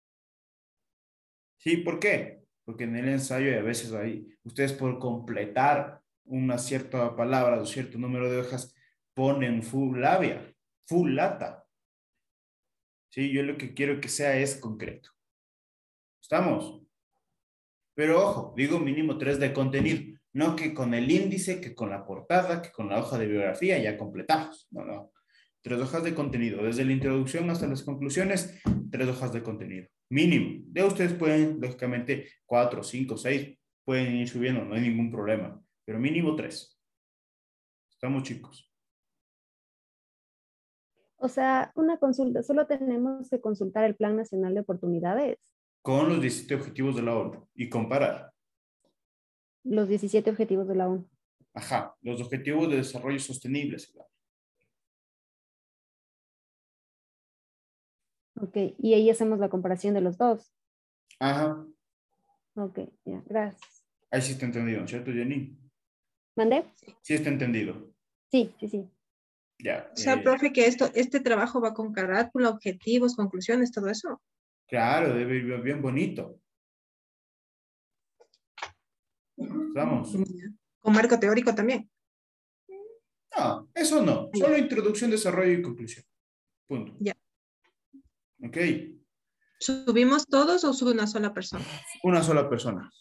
Speaker 1: ¿Sí? ¿Por qué? Porque en el ensayo a veces hay, ustedes por completar una cierta palabra o cierto número de hojas ponen full labia, full lata. ¿Sí? Yo lo que quiero que sea es concreto. ¿Estamos? Pero ojo, digo mínimo 3 de contenido. No que con el índice, que con la portada, que con la hoja de biografía ya completamos. No, no. 3 hojas de contenido. Desde la introducción hasta las conclusiones, 3 hojas de contenido. Mínimo. De ustedes pueden, lógicamente, 4, 5, 6, pueden ir subiendo, no hay ningún problema. Pero mínimo 3. Estamos, chicos.
Speaker 13: O sea, una consulta, solo tenemos que consultar el Plan Nacional de Oportunidades.
Speaker 1: Con los 17 objetivos de la ONU y comparar.
Speaker 13: Los 17 objetivos de la ONU.
Speaker 1: Ajá, los objetivos de desarrollo sostenible.
Speaker 13: Ok, y ahí hacemos la comparación de los dos.
Speaker 1: Ajá.
Speaker 13: Ok, ya, gracias.
Speaker 1: Ahí sí está entendido, ¿cierto, Jenny?
Speaker 13: ¿Mandé?
Speaker 1: Sí está entendido.
Speaker 13: Sí, sí, sí.
Speaker 1: Ya.
Speaker 15: O sea, profe, que este trabajo va con carátula, objetivos, conclusiones, todo eso.
Speaker 1: Claro, debe ir bien bonito. ¿Estamos?
Speaker 15: Con marco teórico también.
Speaker 1: No, eso no. Solo introducción, desarrollo y conclusión. Punto.
Speaker 15: Ya.
Speaker 1: Ok.
Speaker 15: ¿Subimos todos o sube una sola persona?
Speaker 1: Una sola persona.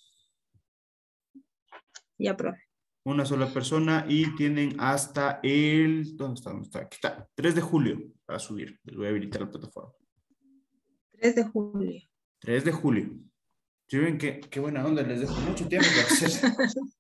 Speaker 15: Ya, profe.
Speaker 1: Una sola persona y tienen hasta el... ¿Dónde está? ¿Dónde está? Aquí está. 3 de julio para subir. Les voy a habilitar la plataforma.
Speaker 15: 3 de julio.
Speaker 1: 3 de julio. ¿Sí ven qué buena onda? Les dejo mucho tiempo para hacer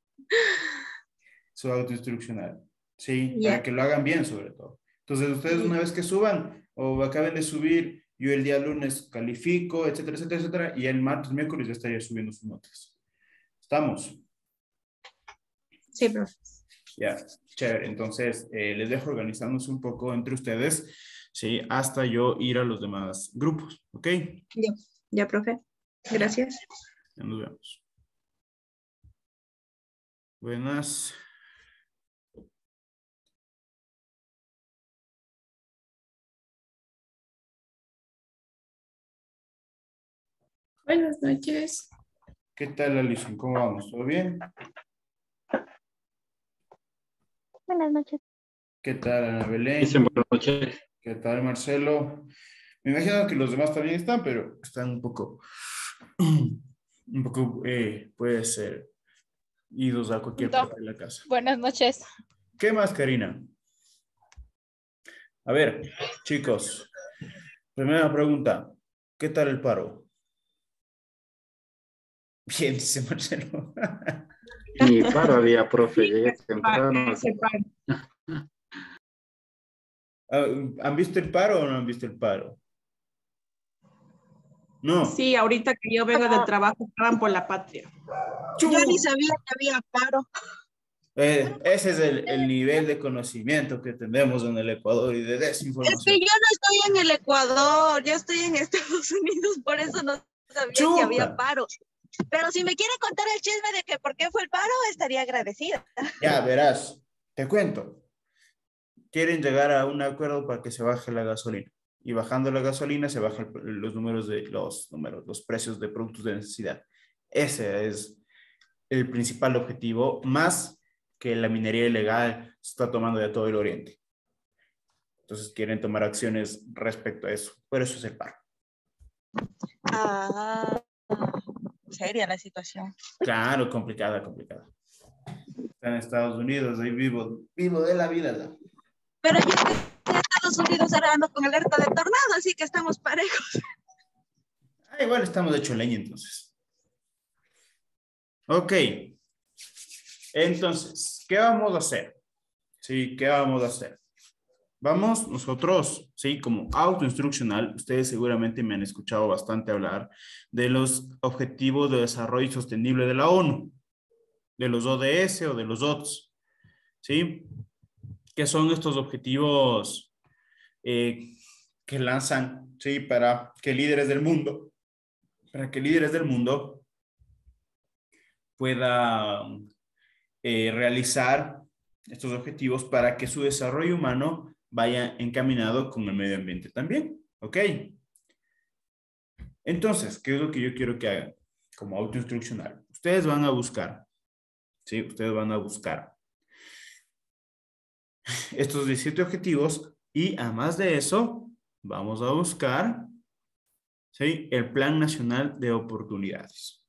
Speaker 1: su autoinstruccional. Sí, para que lo hagan bien sobre todo. Entonces, ustedes una vez que suban o acaben de subir, yo el día lunes califico, etcétera, etcétera, etcétera, y el martes, miércoles ya estaría subiendo sus notas. ¿Estamos?
Speaker 15: Sí, profe.
Speaker 1: Ya, chévere. Entonces, les dejo organizándose un poco entre ustedes, ¿sí? Hasta yo ir a los demás grupos, ¿ok?
Speaker 15: Ya, profe. Gracias.
Speaker 1: Ya nos vemos. Buenas.
Speaker 7: Buenas noches.
Speaker 1: ¿Qué tal, Alison? ¿Cómo vamos? ¿Todo bien?
Speaker 13: Buenas noches.
Speaker 1: ¿Qué tal, Ana Belén?
Speaker 9: Dicen buenas noches.
Speaker 1: ¿Qué tal, Marcelo? Me imagino que los demás también están, pero están un poco, puede ser, idos a cualquier parte de la casa.
Speaker 16: Buenas noches.
Speaker 1: ¿Qué más, Karina? A ver, chicos, primera pregunta. ¿Qué tal el paro? Bien, dice Marcelo.
Speaker 9: Ni paro había, profe, llegué temprano.
Speaker 1: ¿Han visto el paro o no han visto el paro? No.
Speaker 17: Sí, ahorita que yo vengo del trabajo, estaban por la patria.
Speaker 18: Yo ni sabía que había paro.
Speaker 1: Ese es el nivel de conocimiento que tenemos en el Ecuador y de desinformación.
Speaker 18: Es que yo no estoy en el Ecuador, yo estoy en Estados Unidos, por eso no sabía que había paro. Pero si me quiere contar el chisme de que por qué fue el paro, estaría agradecida.
Speaker 1: Ya, verás, te cuento. Quieren llegar a un acuerdo para que se baje la gasolina. Y bajando la gasolina se bajan los precios de productos de necesidad. Ese es el principal objetivo, más que la minería ilegal se está tomando de todo el oriente. Entonces quieren tomar acciones respecto a eso. Por eso es el paro.
Speaker 18: Ah, seria la situación.
Speaker 1: Claro, complicada. Está en Estados Unidos, ahí vivo de la vida. ¿No?
Speaker 18: Pero yo en Estados Unidos ahora ando con alerta de tornado, así que estamos parejos.
Speaker 1: Igual estamos hecho leña entonces. Ok. Entonces, ¿qué vamos a hacer? Sí, ¿qué vamos a hacer? Vamos nosotros, sí, como autoinstruccional, ustedes seguramente me han escuchado bastante hablar de los Objetivos de Desarrollo Sostenible de la ONU, de los ODS o de los ODS, ¿sí? ¿Qué son estos objetivos que lanzan, sí, para que líderes del mundo puedan realizar estos objetivos para que su desarrollo humano vaya encaminado con el medio ambiente también, ¿ok? Entonces, ¿qué es lo que yo quiero que hagan como autoinstruccional? Ustedes van a buscar, ¿sí? Ustedes van a buscar estos 17 objetivos y además de eso, vamos a buscar, ¿sí? El Plan Nacional de Oportunidades.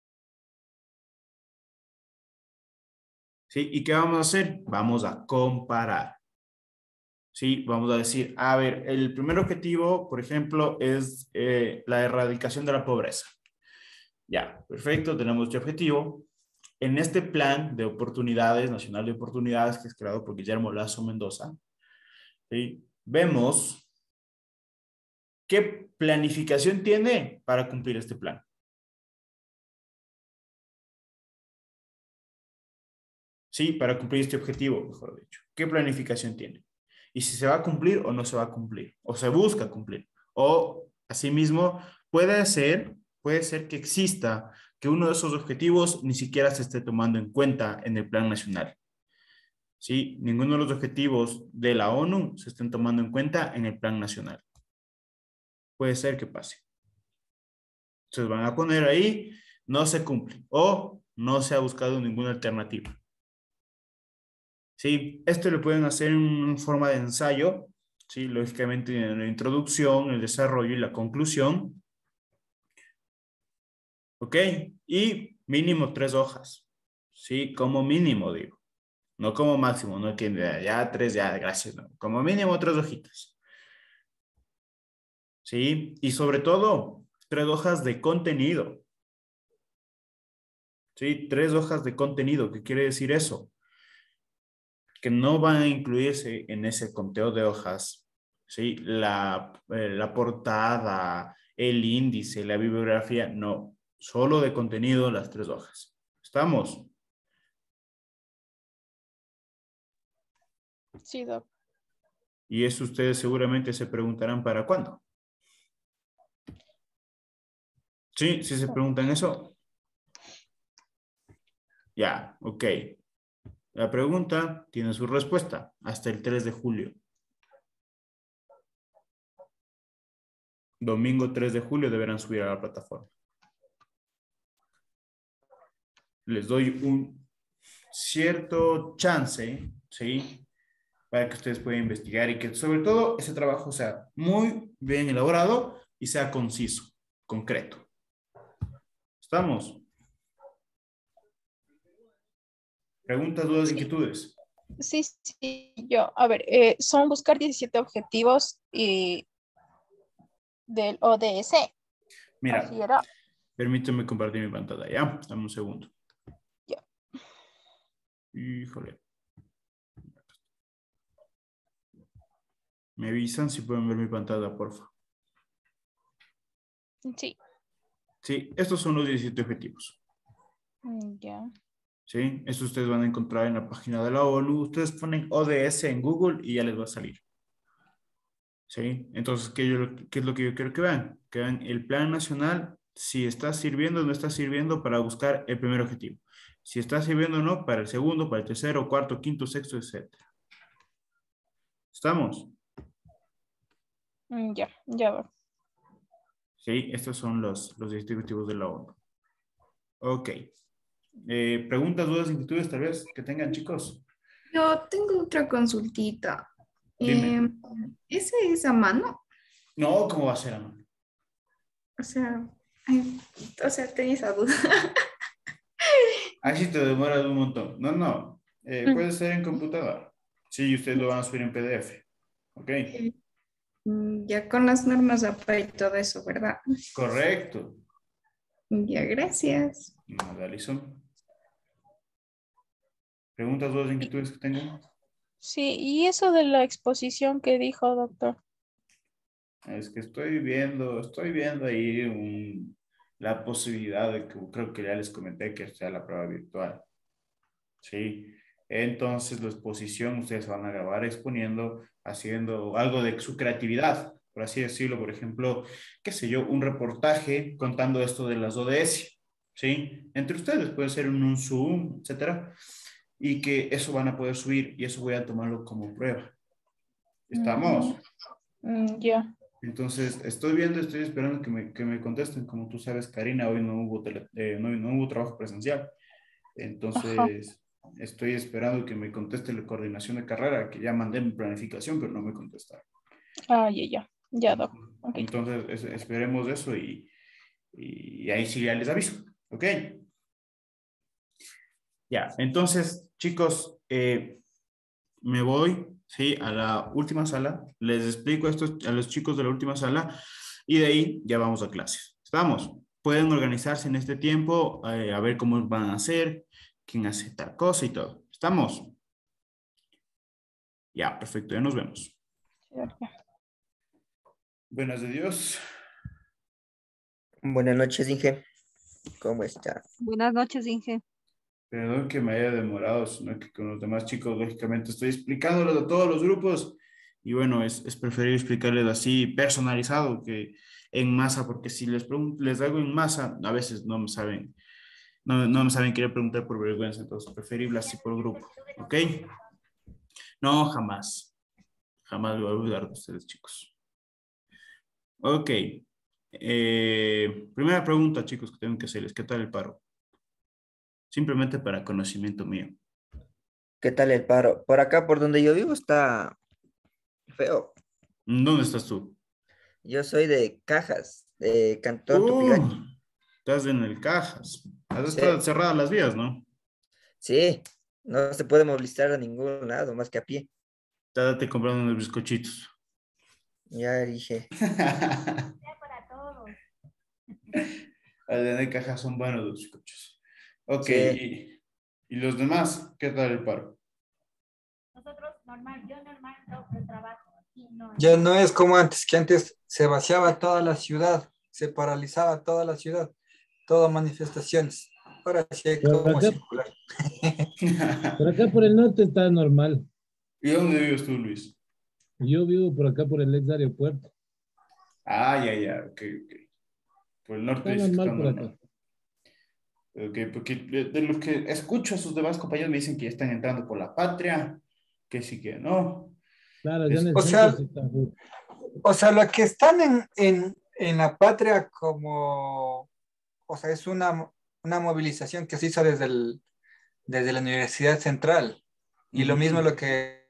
Speaker 1: ¿Sí? ¿Y qué vamos a hacer? Vamos a comparar. ¿Sí? Vamos a decir, a ver, el primer objetivo, por ejemplo, es la erradicación de la pobreza. Ya, perfecto, tenemos este objetivo. En este plan de oportunidades, nacional de oportunidades, que es creado por Guillermo Lazo Mendoza, ¿sí? Vemos qué planificación tiene para cumplir este plan. Sí, para cumplir este objetivo, mejor dicho. ¿Qué planificación tiene? Y si se va a cumplir o no se va a cumplir, o se busca cumplir. O, asimismo, puede ser que exista que uno de esos objetivos ni siquiera se esté tomando en cuenta en el plan nacional. ¿Sí? Ninguno de los objetivos de la ONU se estén tomando en cuenta en el plan nacional. Puede ser que pase. Entonces van a poner ahí, no se cumple, o no se ha buscado ninguna alternativa. ¿Sí? Esto lo pueden hacer en forma de ensayo, ¿sí? Lógicamente en la introducción, el desarrollo y la conclusión. ¿Ok? Y mínimo 3 hojas, ¿sí? Como mínimo, digo. No como máximo, no que ya 3, ya, gracias. No. Como mínimo 3 hojitas. ¿Sí? Y sobre todo, 3 hojas de contenido. ¿Sí? 3 hojas de contenido. ¿Qué quiere decir eso? Que no van a incluirse en ese conteo de hojas, ¿sí? La portada, el índice, la bibliografía, no. Solo de contenido las 3 hojas. ¿Estamos?
Speaker 16: Sí, Doc.
Speaker 1: Y eso ustedes seguramente se preguntarán ¿para cuándo? ¿Sí? ¿Sí se preguntan eso? Ya, ok. La pregunta tiene su respuesta hasta el 3 de julio. Domingo 3 de julio deberán subir a la plataforma. Les doy un cierto chance, ¿sí? Para que ustedes puedan investigar y que sobre todo ese trabajo sea muy bien elaborado y sea conciso, concreto. ¿Estamos? ¿Preguntas, dudas, inquietudes?
Speaker 16: Sí, sí, yo. A ver, son buscar 17 objetivos y del ODS.
Speaker 1: Mira,
Speaker 16: Así era.
Speaker 1: permíteme compartir mi pantalla, ¿ya? Dame un segundo.
Speaker 16: Ya.
Speaker 1: Híjole. Me avisan si pueden ver mi pantalla, porfa.
Speaker 16: Sí.
Speaker 1: Sí, estos son los 17 objetivos.
Speaker 16: Ya.
Speaker 1: ¿Sí? Eso ustedes van a encontrar en la página de la ONU. Ustedes ponen ODS en Google y ya les va a salir. ¿Sí? Entonces, ¿qué es lo que yo quiero que vean? Que vean el plan nacional, si está sirviendo o no está sirviendo para buscar el primer objetivo. Si está sirviendo o no para el segundo, para el tercero, cuarto, quinto, sexto, etc. ¿Estamos?
Speaker 16: Ya, ya va.
Speaker 1: Sí, estos son los 17 objetivos de la ONU. Ok. Preguntas, dudas, inquietudes tal vez que tengan, chicos.
Speaker 7: Yo tengo otra consultita.
Speaker 1: Dime.
Speaker 7: ¿Ese es a mano?
Speaker 1: No, ¿cómo va a ser, amor?
Speaker 7: O sea, tenía esa duda.
Speaker 1: Así te demoras un montón. No. Puede ser en computadora. Sí, ustedes lo van a subir en PDF. Ok.
Speaker 7: Ya con las normas APA y todo eso, ¿verdad?
Speaker 1: Correcto.
Speaker 7: Ya, gracias.
Speaker 1: Nada, Alison. ¿Preguntas, dudas, inquietudes que tengan?
Speaker 16: Sí, y eso de la exposición que dijo, doctor.
Speaker 1: Es que estoy viendo ahí la posibilidad de que creo que ya les comenté que sea la prueba virtual. Sí. Entonces, la exposición ustedes van a grabar exponiendo, haciendo algo de su creatividad, por así decirlo. Por ejemplo, qué sé yo, un reportaje contando esto de las ODS. ¿Sí? Entre ustedes puede ser un Zoom, etcétera. Y que eso van a poder subir y eso voy a tomarlo como prueba. ¿Estamos?
Speaker 16: Ya.
Speaker 1: Entonces, estoy esperando que me contesten. Como tú sabes, Karina, hoy no hubo trabajo presencial. Entonces, estoy esperando que me conteste la coordinación de carrera, que ya mandé mi planificación, pero no me contestaron.
Speaker 16: Ya, doc. Okay.
Speaker 1: Entonces, esperemos eso y ahí sí ya les aviso. ¿Ok? Ya, entonces, chicos, me voy, ¿sí? A la última sala. Les explico esto a los chicos de la última sala y de ahí ya vamos a clases. ¿Estamos? Pueden organizarse en este tiempo, a ver cómo van a hacer, quién hace tal cosa y todo. ¿Estamos? Ya, perfecto, ya nos vemos. Buenas de Dios.
Speaker 8: Buenas noches, Inge. ¿Cómo está?
Speaker 18: Buenas noches, Inge.
Speaker 1: Perdón que me haya demorado, sino que con los demás chicos, lógicamente, estoy explicándoles a todos los grupos y bueno, es preferible explicarles así personalizado que en masa, porque si les hago en masa, a veces no me saben querer preguntar por vergüenza, entonces preferible así por grupo, ¿ok? No, jamás lo voy a olvidar de ustedes, chicos. Ok. Primera pregunta, chicos, que tengo que hacerles, ¿qué tal el paro? Simplemente para conocimiento mío.
Speaker 8: ¿Qué tal el paro? Por acá, por donde yo vivo, está feo.
Speaker 1: ¿Dónde estás tú?
Speaker 8: Yo soy de Cajas, de Cantón Tupigaki.
Speaker 1: Estás en el Cajas. Están cerradas las vías, ¿no?
Speaker 8: Sí, no se puede movilizar a ningún lado, más que a pie.
Speaker 1: Date comprando unos bizcochitos.
Speaker 8: Ya dije.
Speaker 18: Para todos.
Speaker 1: Al de Cajas son buenos los bizcochos. Ok,
Speaker 8: sí.
Speaker 1: ¿Y los demás? ¿Qué tal el paro?
Speaker 18: Nosotros normal, yo normal de trabajo.
Speaker 19: Ya no es como antes, que antes se vaciaba toda la ciudad, se paralizaba toda la ciudad, todas manifestaciones. Ahora sí hay como circular.
Speaker 20: Por acá por el norte está normal.
Speaker 1: ¿Y dónde vives tú, Luis?
Speaker 20: Yo vivo por acá por el ex aeropuerto.
Speaker 1: Ah, ya, ok. Por el norte
Speaker 20: está normal por acá.
Speaker 1: Okay, porque de lo que escucho a sus demás compañeros me dicen que ya están entrando por la patria, que sí que no.
Speaker 20: Claro, ya en el
Speaker 19: O
Speaker 20: centro
Speaker 19: sea,
Speaker 20: sí está full.
Speaker 19: o sea, lo que están en la patria como, o sea, es una movilización que se hizo desde la Universidad Central. Y lo mismo lo que...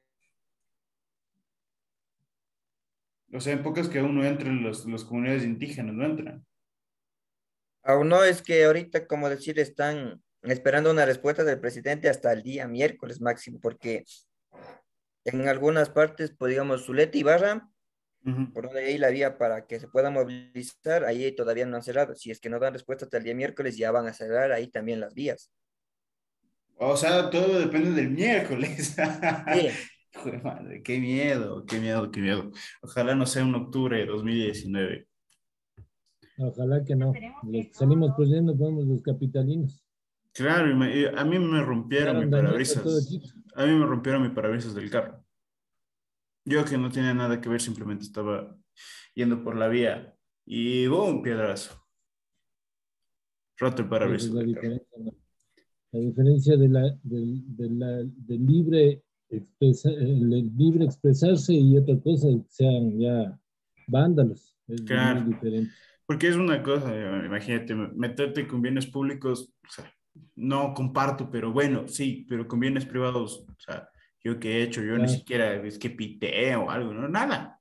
Speaker 1: O sea, en pocas que aún no entran las comunidades indígenas, no entran.
Speaker 8: Aún no, es que ahorita, como decir, están esperando una respuesta del presidente hasta el día miércoles máximo, porque en algunas partes, pues digamos, Zuleta y Barra, por donde hay la vía para que se pueda movilizar, ahí todavía no han cerrado. Si es que no dan respuesta hasta el día miércoles, ya van a cerrar ahí también las vías.
Speaker 1: O sea, todo depende del miércoles.
Speaker 8: Sí.
Speaker 1: Hijo de madre, qué miedo, qué miedo, qué miedo. Ojalá no sea un octubre de 2019.
Speaker 20: Ojalá que no. Los que salimos perdiendo podemos los capitalinos.
Speaker 1: Claro, a mí me rompieron mi
Speaker 20: Quedaron dañando
Speaker 1: parabrisas.
Speaker 20: todo Quito.
Speaker 1: A mí me rompieron mi parabrisas del carro. Yo que no tenía nada que ver, simplemente estaba yendo por la vía y ¡boom! Piedrazo. Roto el
Speaker 20: Esa es
Speaker 1: parabrisas
Speaker 20: la
Speaker 1: del carro.
Speaker 20: diferencia, ¿no? La diferencia del libre, el libre expresarse y otra cosa, que sean ya vándalos. Es
Speaker 1: Claro.
Speaker 20: muy diferente.
Speaker 1: Porque es una cosa, imagínate, meterte con bienes públicos, o sea, no comparto, pero bueno, sí, pero con bienes privados, o sea, yo qué he hecho, yo ni
Speaker 20: Claro.
Speaker 1: siquiera es que pité o algo, no, nada.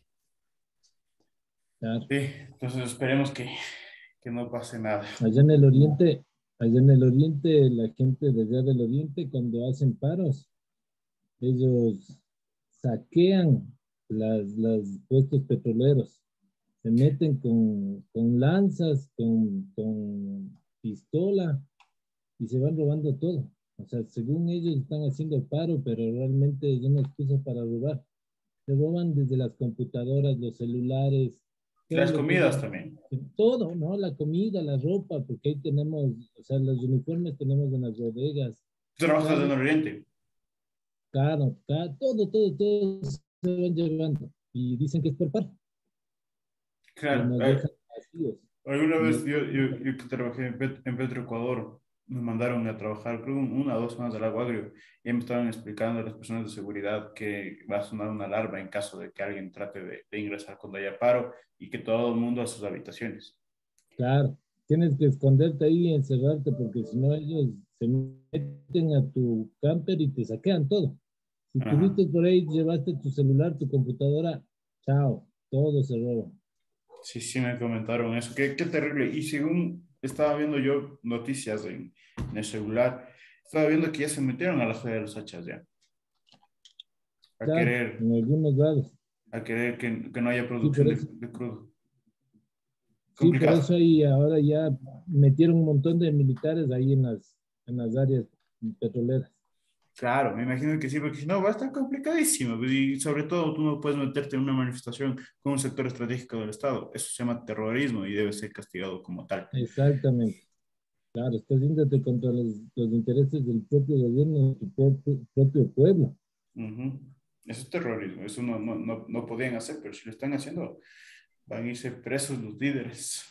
Speaker 20: Claro.
Speaker 1: Sí, entonces esperemos que no pase nada.
Speaker 20: Allá en el oriente, la gente de allá del oriente, cuando hacen paros, ellos saquean los puestos petroleros, se meten con lanzas, con pistola y se van robando todo. O sea, según ellos están haciendo paro, pero realmente es una excusa para robar. Se roban desde las computadoras, los celulares.
Speaker 1: Las
Speaker 20: todo lo que
Speaker 1: comidas
Speaker 20: es-
Speaker 1: también.
Speaker 20: Todo, ¿no? La comida, la ropa, porque ahí tenemos, o sea, los uniformes tenemos en las bodegas.
Speaker 1: Trabajas en el oriente.
Speaker 20: Claro, todo se van llevando. Y dicen que es por paro. Y
Speaker 1: Claro.
Speaker 20: nos dejan vacíos.
Speaker 1: Alguna vez
Speaker 20: Nos-
Speaker 1: yo que trabajé en Petroecuador, me mandaron a trabajar, creo, 1 o 2 semanas del agua agrio, y me estaban explicando a las personas de seguridad que va a sonar una alarma en caso de que alguien trate de ingresar cuando haya paro y que todo el mundo a sus habitaciones.
Speaker 20: Claro, tienes que esconderte ahí y encerrarte porque si no ellos se meten a tu camper y te saquean todo. Si
Speaker 1: Ajá.
Speaker 20: tuviste por ahí, llevaste tu celular, tu computadora, chao, todo se roba.
Speaker 1: Sí, me comentaron eso. Qué terrible. Y según estaba viendo yo noticias en el celular, estaba viendo que ya se metieron a la joya de los hachas ya. A
Speaker 20: Claro,
Speaker 1: querer,
Speaker 20: en algunos lados.
Speaker 1: que no haya producción
Speaker 20: eso.
Speaker 1: de crudo.
Speaker 20: Sí, por
Speaker 1: Complicado.
Speaker 20: eso ahí ahora ya metieron un montón de militares ahí en las áreas petroleras.
Speaker 1: Claro, me imagino que sí, porque si no va a estar complicadísimo. Pues, y sobre todo tú no puedes meterte en una manifestación con un sector estratégico del Estado. Eso se llama terrorismo y debe ser castigado como tal.
Speaker 20: Exactamente. Claro, estás yéndote contra los intereses del propio gobierno, de tu propio pueblo.
Speaker 1: Ujú. Eso es terrorismo. Eso no podían hacer, pero si lo están haciendo, van a irse presos los líderes.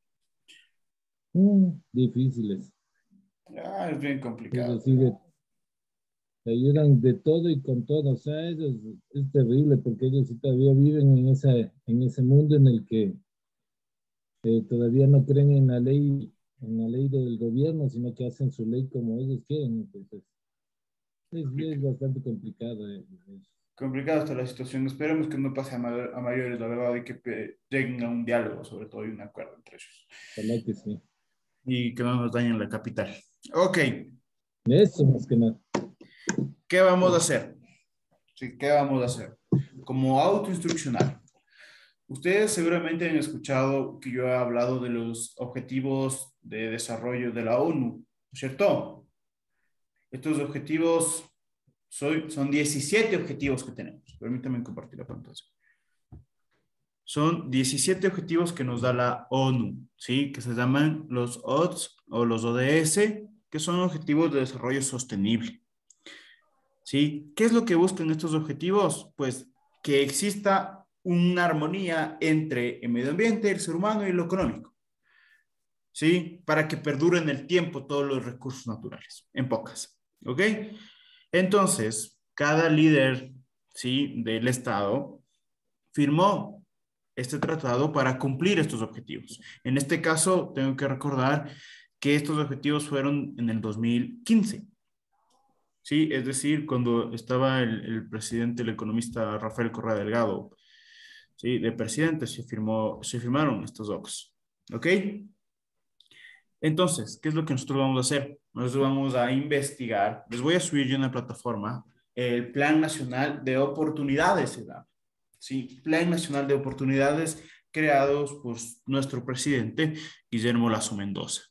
Speaker 20: Difíciles.
Speaker 1: Es bien complicado.
Speaker 20: Es decir, te ayudan de todo y con todo. O sea, eso es terrible porque ellos sí todavía viven en ese mundo en el que todavía no creen en la ley del gobierno, sino que hacen su ley como ellos quieren. Entonces, es bastante complicado.
Speaker 1: Complicada está la situación. Esperemos que no pase a mayores, la verdad, y que lleguen a un diálogo, sobre todo, y un acuerdo entre ellos.
Speaker 20: Ojalá que sí.
Speaker 1: Y que no nos dañen la capital. Ok.
Speaker 20: Eso más que nada.
Speaker 1: ¿Qué vamos a hacer? Sí, ¿qué vamos a hacer? Como autoinstruccional. Ustedes seguramente han escuchado que yo he hablado de los objetivos de desarrollo de la ONU, ¿no es cierto? Estos objetivos son 17 objetivos que tenemos. Permítanme compartir la pantalla. Son 17 objetivos que nos da la ONU, ¿sí? Que se llaman los ODS o los ODS, que son objetivos de desarrollo sostenible. ¿Sí? ¿Qué es lo que buscan estos objetivos? Pues que exista una armonía entre el medio ambiente, el ser humano y lo económico. ¿sí? Para que perduren el tiempo todos los recursos naturales, en pocas, ¿ok? Entonces, cada líder, ¿sí? Del Estado firmó este tratado para cumplir estos objetivos. En este caso, tengo que recordar que estos objetivos fueron en el 2015. Sí, es decir, cuando estaba el presidente, el economista Rafael Correa Delgado, sí, de presidente, se firmaron estos docs. ¿Ok? Entonces, ¿qué es lo que nosotros vamos a hacer? Nosotros vamos a investigar, les voy a subir yo una plataforma, el Plan Nacional de Oportunidades, se llama. Sí, Plan Nacional de Oportunidades creados por nuestro presidente Guillermo Lasso Mendoza.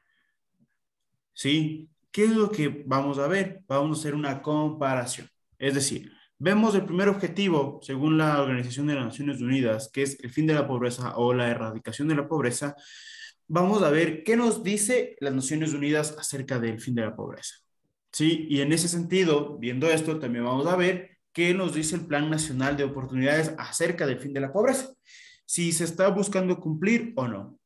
Speaker 1: ¿Sí? ¿Qué es lo que vamos a ver? Vamos a hacer una comparación. Es decir, vemos el primer objetivo, según la Organización de las Naciones Unidas, que es el fin de la pobreza o la erradicación de la pobreza. Vamos a ver qué nos dice las Naciones Unidas acerca del fin de la pobreza. ¿Sí? Y en ese sentido, viendo esto, también vamos a ver qué nos dice el Plan Nacional de Oportunidades acerca del fin de la pobreza. Si se está buscando cumplir o no.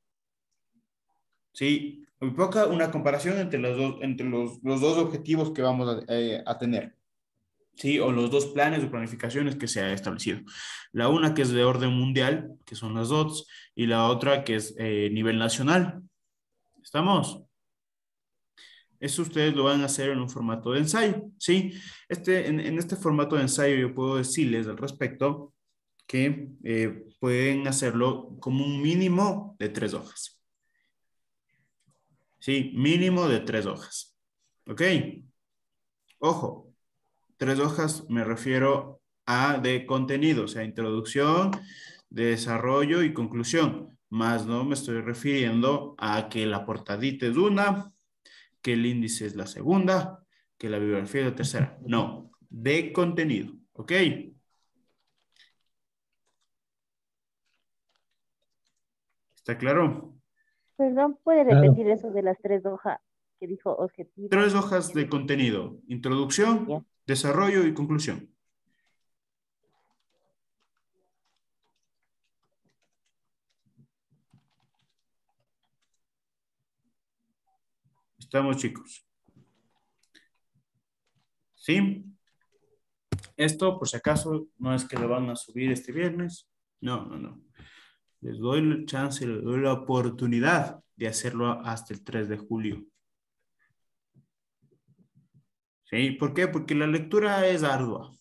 Speaker 1: ¿Sí? Provoca una comparación entre los dos objetivos que vamos a tener, ¿sí? O los dos planes o planificaciones que se ha establecido. La una que es de orden mundial, que son las DOTS, y la otra que es nivel nacional. ¿Estamos? Eso ustedes lo van a hacer en un formato de ensayo, ¿sí? En este formato de ensayo yo puedo decirles al respecto que pueden hacerlo como un mínimo de 3 hojas. Sí, mínimo de 3 hojas. ¿Ok? Ojo, 3 hojas me refiero a de contenido, o sea, introducción, desarrollo y conclusión. Más no me estoy refiriendo a que la portadita es una, que el índice es la segunda, que la bibliografía es la tercera. No, de contenido. ¿Ok? ¿Está claro?
Speaker 13: Perdón, ¿puede
Speaker 20: Claro.
Speaker 13: repetir eso de las 3 hojas que dijo objetivo?
Speaker 1: 3 hojas de contenido. Introducción, desarrollo y conclusión. Estamos, chicos. ¿Sí? Esto, por si acaso, no es que lo van a subir este viernes. No, no, no. Les doy el chance, les doy la oportunidad de hacerlo hasta el 3 de julio. ¿Sí? ¿Por qué? Porque la lectura es ardua.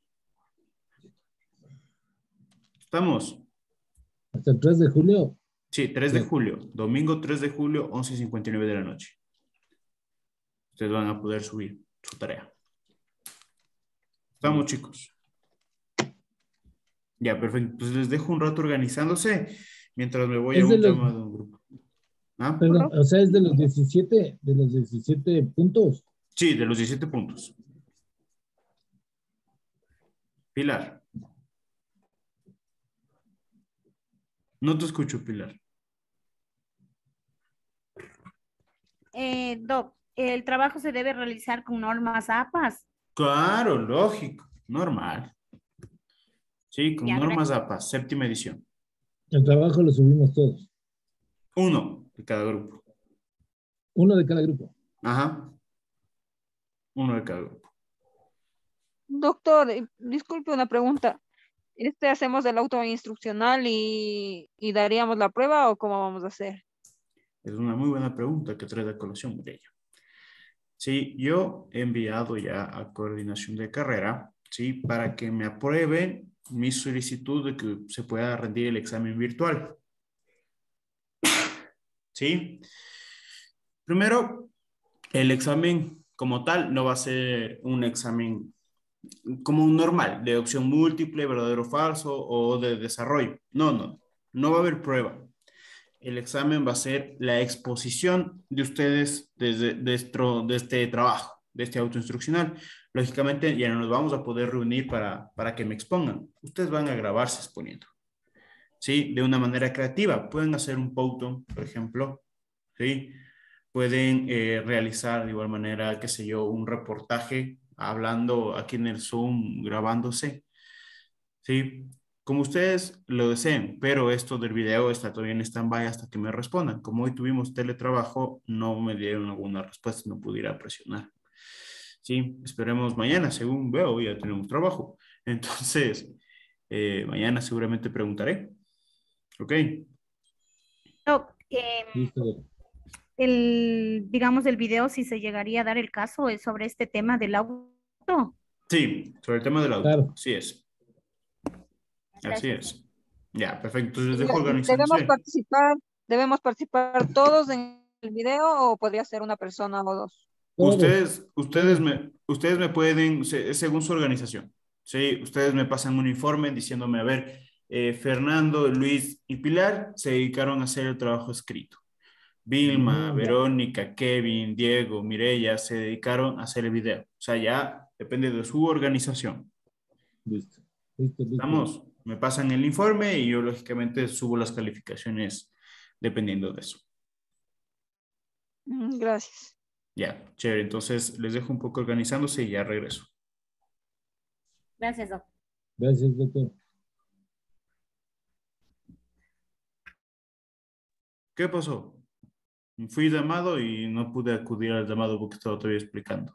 Speaker 1: ¿Estamos?
Speaker 20: Hasta el 3 de julio.
Speaker 1: Sí, 3 de julio. Domingo 3 de julio, 11:59 de la noche. Ustedes van a poder subir su tarea. ¿Estamos, chicos? Ya, perfecto. Pues les dejo un rato organizándose mientras me voy a un tema de un grupo. ¿Ah?
Speaker 20: Perdón, o sea, es de los 17 puntos.
Speaker 1: Sí, de los 17 puntos. Pilar. No te escucho, Pilar.
Speaker 14: Doc, ¿el trabajo se debe realizar con normas APAS?
Speaker 1: Claro, lógico, normal. Sí, con
Speaker 14: Ya,
Speaker 1: normas APAS, 7ª edición.
Speaker 20: El trabajo lo subimos todos.
Speaker 1: 1 de cada grupo.
Speaker 20: 1 de cada grupo.
Speaker 1: Ajá. 1 de cada grupo.
Speaker 18: Doctor, disculpe una pregunta. ¿Hacemos el auto instruccional y daríamos la prueba o cómo vamos a hacer?
Speaker 1: Es una muy buena pregunta que trae de colación, Mireya. Sí, yo he enviado ya a coordinación de carrera, sí, para que me aprueben mi solicitud de que se pueda rendir el examen virtual. ¿Sí? Primero, el examen como tal no va a ser un examen como un normal, de opción múltiple, verdadero o falso o de desarrollo. No va a haber prueba. El examen va a ser la exposición de ustedes de este trabajo, de este autoinstruccional. Lógicamente ya no nos vamos a poder reunir para que me expongan. Ustedes van a grabarse exponiendo. ¿Sí? De una manera creativa. Pueden hacer un PowerPoint, por ejemplo. ¿Sí? Pueden realizar de igual manera, qué sé yo, un reportaje hablando aquí en el Zoom, grabándose. ¿Sí? como ustedes lo deseen, pero esto del video está todavía en stand-by hasta que me respondan. Como hoy tuvimos teletrabajo, no me dieron alguna respuesta, no pudiera presionar. Sí, esperemos mañana, según veo, ya tenemos trabajo. Entonces, mañana seguramente preguntaré. Ok.
Speaker 21: Doc,
Speaker 20: Listo, doctor.
Speaker 21: digamos, el video, si se llegaría a dar el caso, es sobre este tema del auto.
Speaker 1: Sí, sobre el tema del auto.
Speaker 20: Claro.
Speaker 1: Así es. Así
Speaker 21: Gracias.
Speaker 1: es. Ya, perfecto. Entonces les dejo organizar.
Speaker 18: ¿Debemos participar todos en el video o podría ser una persona o dos?
Speaker 1: Ustedes me pueden, según su organización, ¿sí? Ustedes me pasan un informe diciéndome, a ver, Fernando, Luis y Pilar se dedicaron a hacer el trabajo escrito. Vilma, Verónica, Kevin, Diego, Mireya se dedicaron a hacer el video. O sea, ya depende de su organización.
Speaker 20: Listo.
Speaker 1: Vamos, me pasan el informe y yo lógicamente subo las calificaciones dependiendo de eso.
Speaker 18: Gracias.
Speaker 1: Ya, chévere. Entonces les dejo un poco organizándose y ya regreso.
Speaker 21: Gracias, Doc.
Speaker 20: Gracias, doctor.
Speaker 1: ¿Qué pasó? Fui llamado y no pude acudir al llamado porque estaba todavía explicando.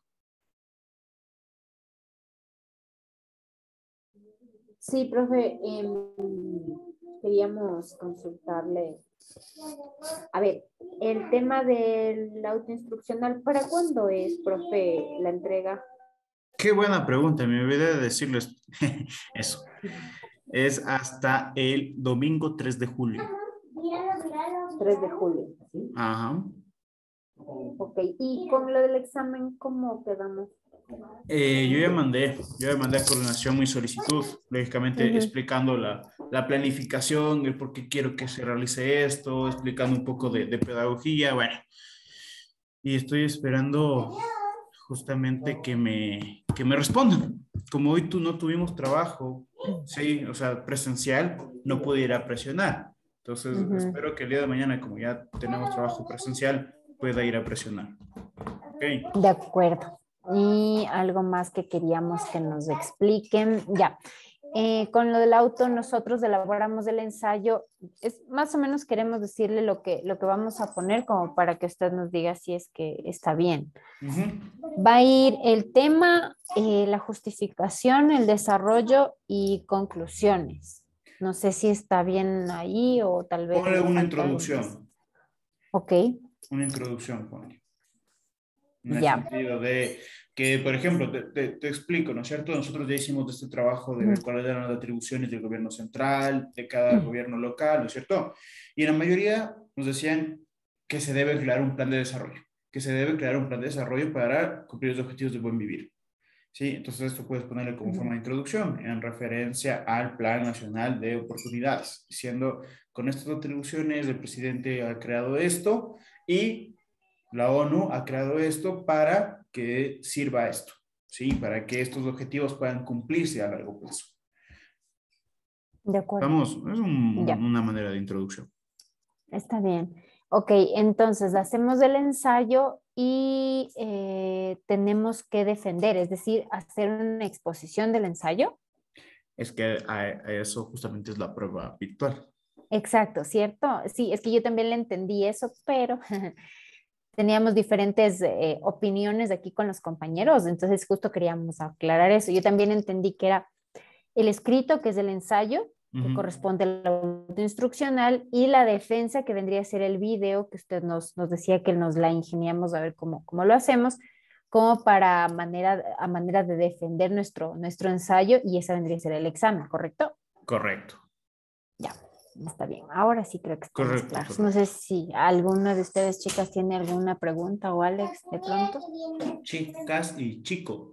Speaker 22: Sí, profe, queríamos consultarle. A ver, el tema del auto instruccional, ¿para cuándo es, profe, la entrega?
Speaker 1: Qué buena pregunta, me olvidé de decirles eso. Es hasta el domingo 3 de julio.
Speaker 22: 3 de julio, ¿sí?
Speaker 1: Ajá.
Speaker 22: Ok, y con lo del examen, ¿cómo quedamos?
Speaker 1: Yo ya mandé a coordinación mi solicitud, lógicamente explicando la planificación, el por qué quiero que se realice esto, explicando un poco de pedagogía, bueno. Y estoy esperando justamente que me respondan. Como hoy no tuvimos trabajo, sí, o sea, presencial, no pudiera presionar. Entonces, espero que el día de mañana, como ya tenemos trabajo presencial, pueda ir a presionar. Okay.
Speaker 22: De acuerdo. Y algo más que queríamos que nos expliquen. Ya, con lo del auto nosotros elaboramos el ensayo. Más o menos queremos decirle lo que vamos a poner como para que usted nos diga si es que está bien. Va a ir el tema, la justificación, el desarrollo y conclusiones. No sé si está bien ahí o tal vez...
Speaker 1: Ponle una introducción.
Speaker 22: Ok.
Speaker 1: Una introducción, ponle. En el
Speaker 22: Ya.
Speaker 1: sentido de que, por ejemplo, te explico, ¿no es cierto? Nosotros ya hicimos este trabajo de ver cuáles eran las atribuciones del gobierno central, de cada gobierno local, ¿no es cierto? Y en la mayoría nos decían que se debe crear un plan de desarrollo, para cumplir los objetivos del buen vivir. ¿Sí? Entonces esto puedes ponerle como forma de introducción en referencia al Plan Nacional de Oportunidades, diciendo, con estas atribuciones el presidente ha creado esto y la ONU ha creado esto para que sirva esto, ¿sí? Para que estos objetivos puedan cumplirse a largo plazo.
Speaker 22: De acuerdo.
Speaker 1: Vamos, es una manera de introducción.
Speaker 22: Está bien. Ok, entonces hacemos el ensayo y tenemos que defender, es decir, hacer una exposición del ensayo.
Speaker 1: Es que a eso justamente es la prueba virtual.
Speaker 22: Exacto, ¿cierto? Sí, es que yo también le entendí eso, pero teníamos diferentes opiniones aquí con los compañeros, entonces justo queríamos aclarar eso. Yo también entendí que era el escrito, que es el ensayo, que corresponde al auto instruccional, y la defensa, que vendría a ser el video, que usted nos decía que nos la ingeniamos a ver cómo lo hacemos, como a manera de defender nuestro ensayo, y esa vendría a ser el examen, ¿correcto?
Speaker 1: Correcto.
Speaker 22: Ya, está bien. Ahora sí creo que estamos
Speaker 1: Correcto,
Speaker 22: claros.
Speaker 1: correcto.
Speaker 22: No sé si alguna de ustedes, chicas, tiene alguna pregunta, o Alex, de pronto.
Speaker 1: Chicas y chico.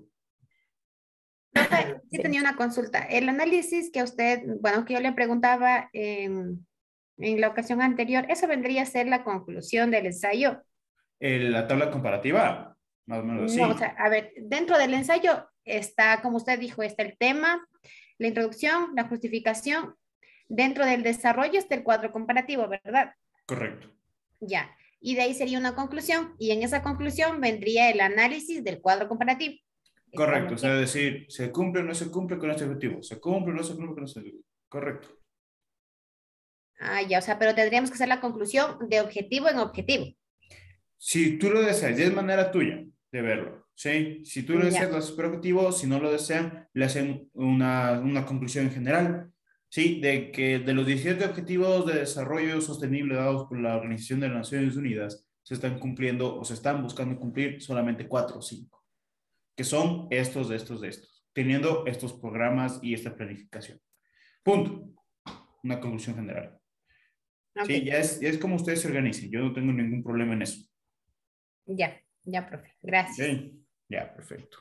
Speaker 14: Sí, tenía una consulta. El análisis que usted, bueno, que yo le preguntaba en la ocasión anterior, ¿eso vendría a ser la conclusión del ensayo?
Speaker 1: La tabla comparativa, más o menos así.
Speaker 14: No, o sea, a ver, dentro del ensayo está, como usted dijo, está el tema, la introducción, la justificación. Dentro del desarrollo está el cuadro comparativo, ¿verdad?
Speaker 1: Correcto.
Speaker 14: Ya. Y de ahí sería una conclusión, y en esa conclusión vendría el análisis del cuadro comparativo.
Speaker 1: Correcto, o sea, decir, ¿se cumple o no se cumple con este objetivo? ¿Se cumple o no se cumple con este objetivo? Correcto.
Speaker 14: Ah, ya, o sea, pero tendríamos que hacer la conclusión de objetivo en objetivo.
Speaker 1: Si tú lo deseas, ya es manera tuya de verlo, ¿sí? Si tú lo deseas, lo haces por objetivo. Si no lo desean, le hacen una conclusión en general, ¿sí? De que de los 17 objetivos de desarrollo sostenible dados por la Organización de las Naciones Unidas, se están cumpliendo o se están buscando cumplir solamente 4 o 5, que son estos, teniendo estos programas y esta planificación. Punto. Una conclusión general.
Speaker 14: Okay.
Speaker 1: Sí, ya es como ustedes se organicen. Yo no tengo ningún problema en eso.
Speaker 14: Ya, profe. Gracias.
Speaker 1: Okay. Ya, perfecto.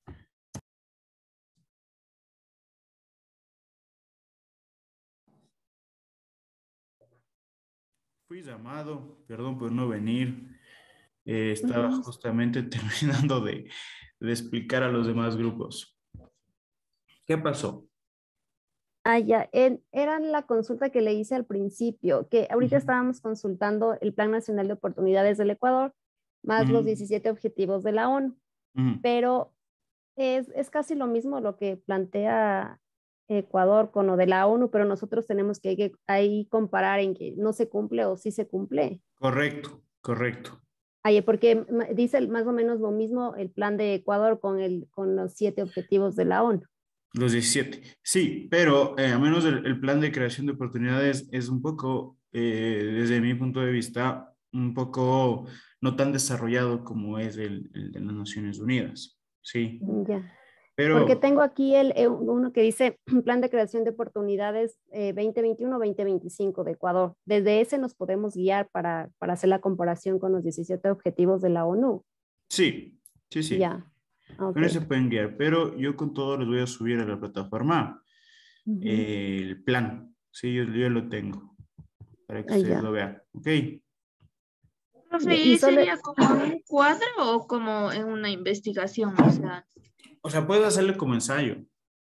Speaker 1: Fui llamado, perdón por no venir. Estaba justamente terminando de explicar a los demás grupos. ¿Qué pasó?
Speaker 13: Ah, ya, era la consulta que le hice al principio, que ahorita estábamos consultando el Plan Nacional de Oportunidades del Ecuador, más los 17 objetivos de la ONU, pero es casi lo mismo lo que plantea Ecuador con lo de la ONU, pero nosotros tenemos que ahí comparar en que no se cumple o sí se cumple.
Speaker 1: Correcto.
Speaker 13: Porque dice más o menos lo mismo el plan de Ecuador con los 7 objetivos de la ONU.
Speaker 1: Los 17, sí, pero a menos el plan de creación de oportunidades es un poco, desde mi punto de vista, un poco no tan desarrollado como es el de las Naciones Unidas, sí.
Speaker 13: Ya.
Speaker 1: Pero,
Speaker 13: porque tengo aquí uno que dice Plan de Creación de Oportunidades 2021-2025 de Ecuador. Desde ese nos podemos guiar para hacer la comparación con los 17 objetivos de la ONU.
Speaker 1: Sí.
Speaker 13: Ya.
Speaker 1: Okay. No se pueden guiar, pero yo con todo les voy a subir a la plataforma el plan. Sí, yo lo tengo para que ustedes lo vean. Ok.
Speaker 3: Profe, ¿y sería como un cuadro o como en una investigación?
Speaker 1: O sea, puedes hacerle como ensayo.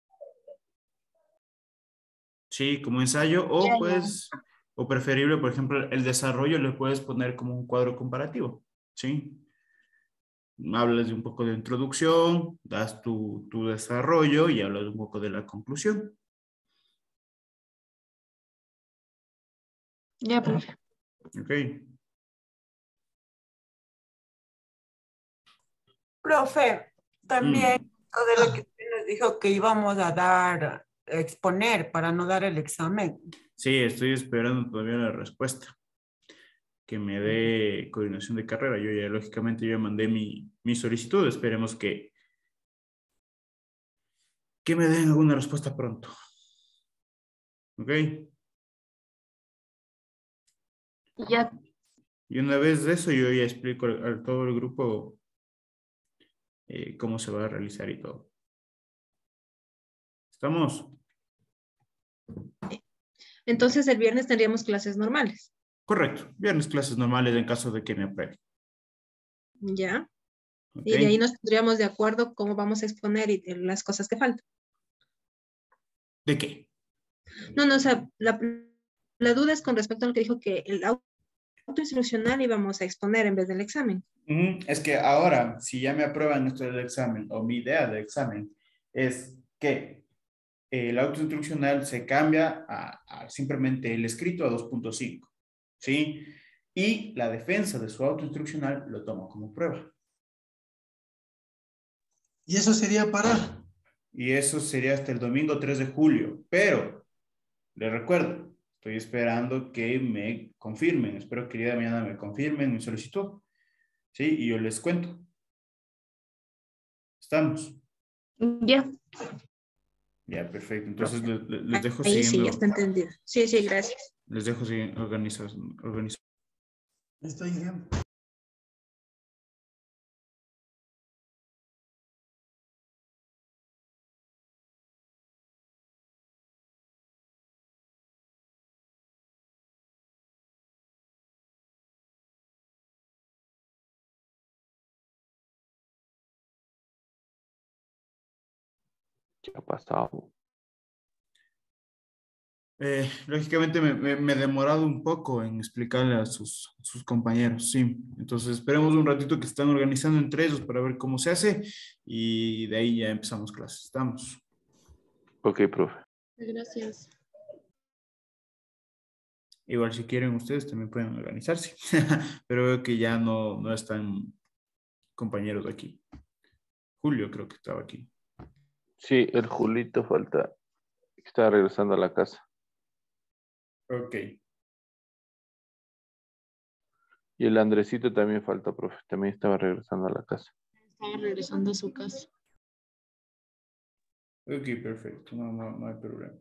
Speaker 1: Sí, como ensayo, o pues, o preferible, por ejemplo, el desarrollo le puedes poner como un cuadro comparativo. Sí. Hablas de un poco de introducción, das tu desarrollo y hablas un poco de la conclusión.
Speaker 3: Ya, profe.
Speaker 1: Ok.
Speaker 17: Profe, también de lo que usted nos dijo que íbamos a exponer para no dar el examen.
Speaker 1: Sí, estoy esperando todavía la respuesta que me dé coordinación de carrera. Yo ya, lógicamente, yo mandé mi solicitud. Esperemos que me den alguna respuesta pronto. ¿Ok?
Speaker 3: Ya.
Speaker 1: Y una vez de eso, yo ya explico a todo el grupo cómo se va a realizar y todo. ¿Estamos?
Speaker 15: Entonces, el viernes tendríamos clases normales.
Speaker 1: Correcto. Viernes clases normales en caso de que me apruebe.
Speaker 15: Ya.
Speaker 1: Okay.
Speaker 15: Y de ahí nos pondríamos de acuerdo cómo vamos a exponer y las cosas que faltan.
Speaker 1: ¿De qué?
Speaker 15: No, o sea, la duda es con respecto a lo que dijo que el autoinstruccional íbamos a exponer en vez del examen.
Speaker 1: Es que ahora, si ya me aprueban esto del examen, o mi idea del examen, es que el autoinstruccional se cambia a simplemente el escrito a 2.5, ¿sí? Y la defensa de su autoinstruccional lo tomo como prueba.
Speaker 5: ¿Y eso sería para?
Speaker 1: Y eso sería hasta el domingo 3 de julio. Pero, les recuerdo, estoy esperando que me confirmen. Espero que el día de mañana me confirmen mi solicitud. ¿Sí? Y yo les cuento. ¿Estamos?
Speaker 15: Ya.
Speaker 1: Ya, perfecto. Entonces, les dejo
Speaker 15: ahí
Speaker 1: siguiendo.
Speaker 15: Sí, ya está entendido. Sí, gracias.
Speaker 1: Les dejo organizar.
Speaker 5: Estoy bien.
Speaker 10: ¿Qué ha pasado?
Speaker 1: Lógicamente me he demorado un poco en explicarle a sus compañeros, sí. Entonces esperemos un ratito que están organizando entre ellos para ver cómo se hace y de ahí ya empezamos clases. ¿Estamos?
Speaker 10: Ok, profe.
Speaker 3: Gracias.
Speaker 1: Igual si quieren ustedes también pueden organizarse, pero veo que ya no están compañeros aquí. Julio creo que estaba aquí.
Speaker 10: Sí, el Julito falta. Está regresando a la casa.
Speaker 1: Ok.
Speaker 10: Y el Andresito también falta, profe. También estaba regresando a la casa.
Speaker 3: Estaba regresando a su casa.
Speaker 1: Ok, perfecto. No hay problema.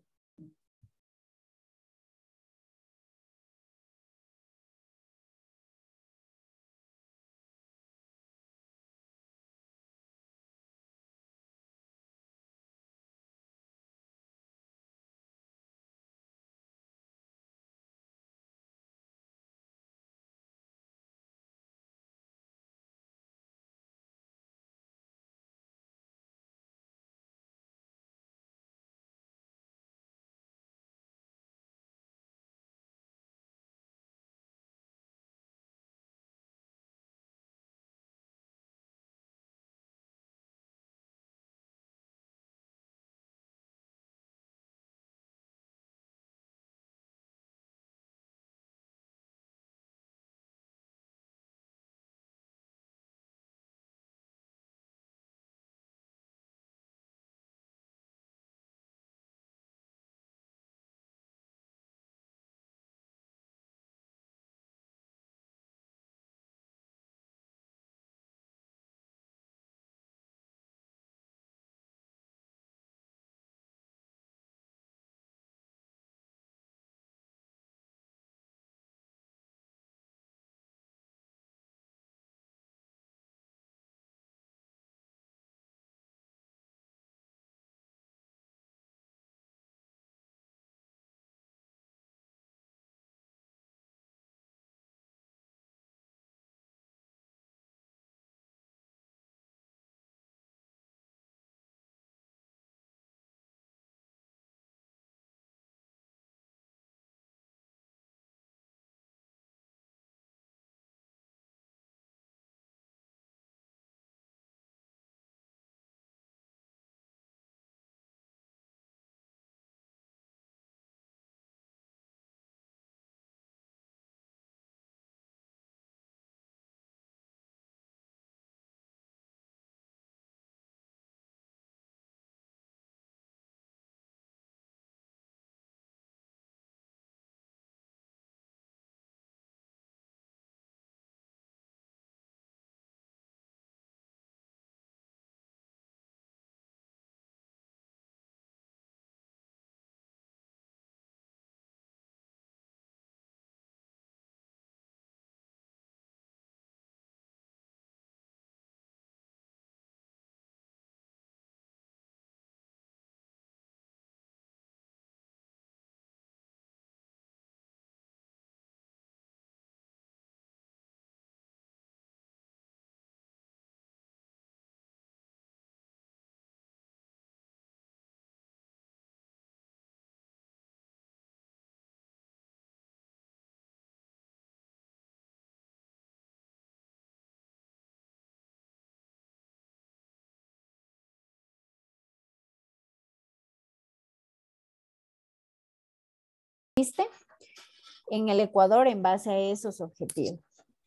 Speaker 22: En el Ecuador en base a esos objetivos.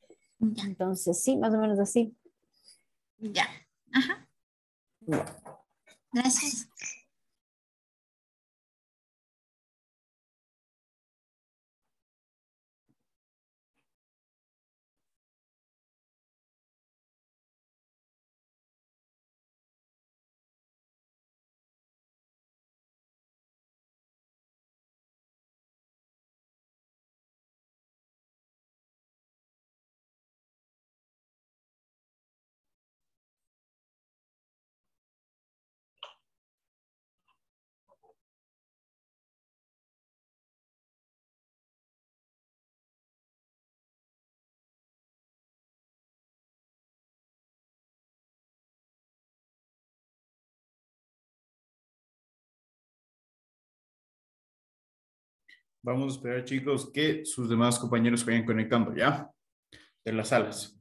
Speaker 22: Entonces, sí, más o menos así.
Speaker 14: Ya. Ajá. Gracias.
Speaker 1: Vamos a esperar, chicos, que sus demás compañeros vayan conectando ya de las salas.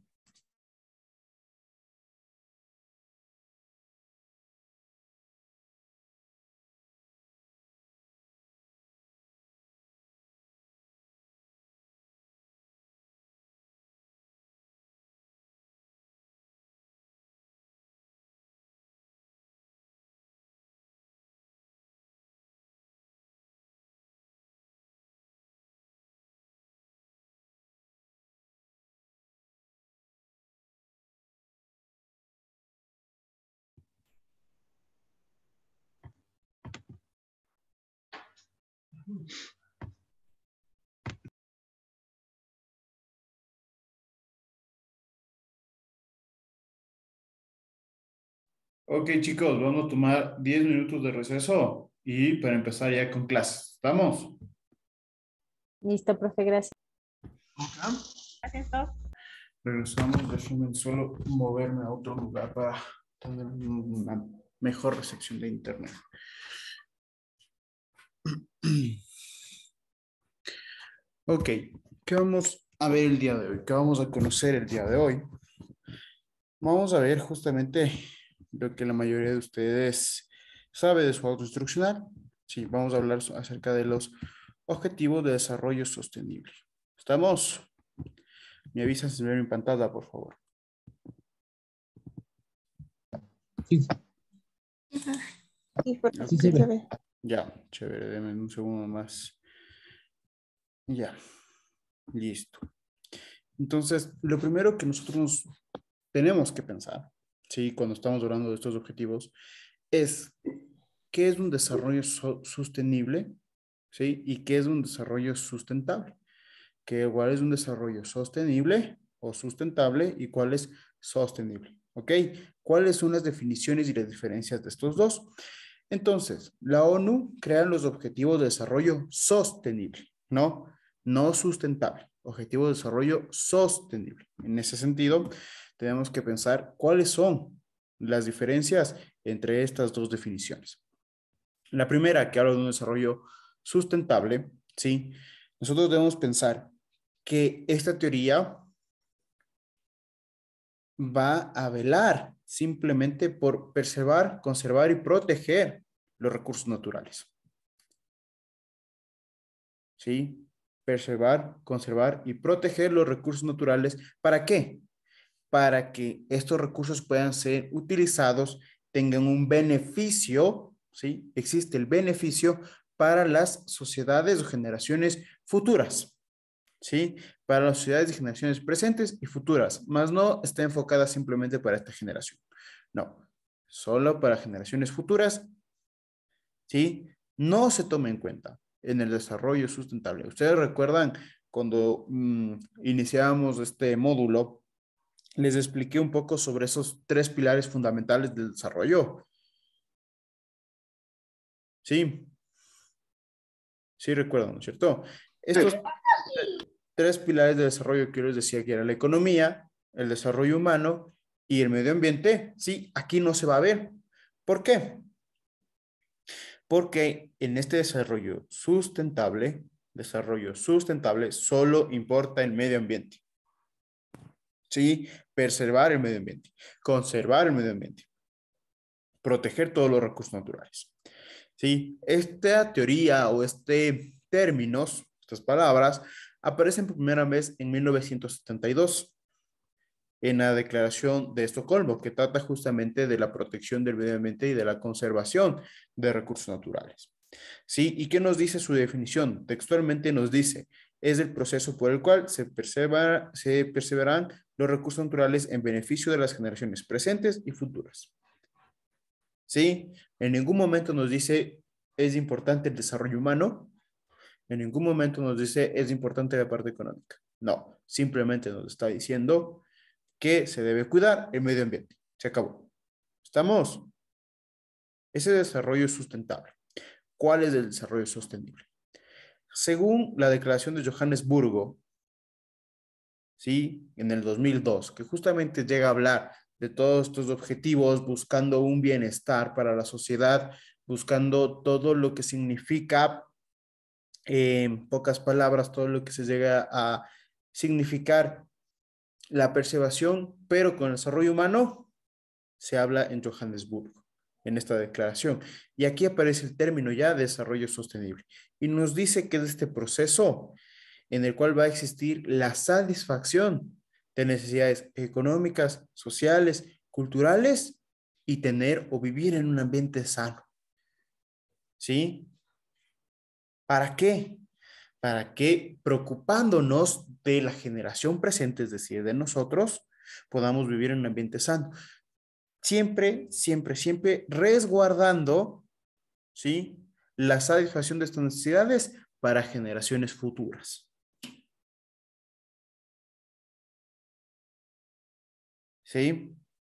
Speaker 1: Ok, chicos, vamos a tomar 10 minutos de receso y para empezar ya con clases. ¿Estamos?
Speaker 22: Listo, profe, gracias.
Speaker 14: Gracias, profe.
Speaker 1: Regresamos, déjenme solo moverme a otro lugar para tener una mejor recepción de internet. Ok, ¿qué vamos a ver el día de hoy? ¿Qué vamos a conocer el día de hoy? Vamos a ver justamente lo que la mayoría de ustedes sabe de su autoinstruccional. Sí, vamos a hablar acerca de los objetivos de desarrollo sostenible. ¿Estamos? Me avisan si ven mi pantalla, por favor.
Speaker 20: Sí. Sí se ve.
Speaker 1: Ya, chévere, denme un segundo más. Ya, listo. Entonces, lo primero que nosotros tenemos que pensar, ¿sí? Cuando estamos hablando de estos objetivos, es qué es un desarrollo sostenible, ¿sí? Y qué es un desarrollo sustentable. ¿Cuál es un desarrollo sostenible o sustentable y cuál es sostenible? ¿Ok? ¿Cuáles son las definiciones y las diferencias de estos dos? Entonces, la ONU crea los objetivos de desarrollo sostenible, ¿no? No sustentable. Objetivo de desarrollo sostenible. En ese sentido, tenemos que pensar cuáles son las diferencias entre estas dos definiciones. La primera, que habla de un desarrollo sustentable, ¿sí? Nosotros debemos pensar que esta teoría va a velar simplemente por preservar, conservar y proteger los recursos naturales. ¿Sí? Preservar, conservar y proteger los recursos naturales. ¿Para qué? Para que estos recursos puedan ser utilizados, tengan un beneficio, ¿sí? Existe el beneficio para las sociedades o generaciones futuras, ¿sí? Para las sociedades y generaciones presentes y futuras, más no está enfocada simplemente para esta generación. No, solo para generaciones futuras, ¿sí? No se toma en cuenta en el desarrollo sustentable. Ustedes recuerdan cuando iniciábamos este módulo, les expliqué un poco sobre esos 3 pilares fundamentales del desarrollo. Sí. Sí recuerdan, ¿no es cierto? Estos 3 pilares de desarrollo que yo les decía que era la economía, el desarrollo humano y el medio ambiente. Sí, aquí no se va a ver. ¿Por qué? Porque en este desarrollo sustentable, solo importa el medio ambiente. ¿Sí? Preservar el medio ambiente, conservar el medio ambiente, proteger todos los recursos naturales. ¿Sí? Esta teoría o términos, estas palabras, aparecen por primera vez en 1972 en la Declaración de Estocolmo, que trata justamente de la protección del medio ambiente y de la conservación de recursos naturales. ¿Sí? ¿Y qué nos dice su definición? Textualmente nos dice, es el proceso por el cual se perseveran los recursos naturales en beneficio de las generaciones presentes y futuras. ¿Sí? En ningún momento nos dice, es importante el desarrollo humano. En ningún momento nos dice, es importante la parte económica. No, simplemente nos está diciendo que se debe cuidar el medio ambiente. Se acabó. ¿Estamos? Ese desarrollo es sustentable. ¿Cuál es el desarrollo sostenible? Según la Declaración de Johannesburgo, ¿sí? En el 2002, que justamente llega a hablar de todos estos objetivos, buscando un bienestar para la sociedad, buscando todo lo que significa, en pocas palabras, todo lo que se llega a significar la preservación, pero con el desarrollo humano, se habla en Johannesburgo, en esta declaración. Y aquí aparece el término ya de desarrollo sostenible. Y nos dice que es este proceso en el cual va a existir la satisfacción de necesidades económicas, sociales, culturales y tener o vivir en un ambiente sano. ¿Sí? ¿Para qué? Para que preocupándonos de la generación presente, es decir, de nosotros, podamos vivir en un ambiente sano. Siempre, siempre, siempre resguardando, ¿sí? la satisfacción de estas necesidades para generaciones futuras. ¿Sí?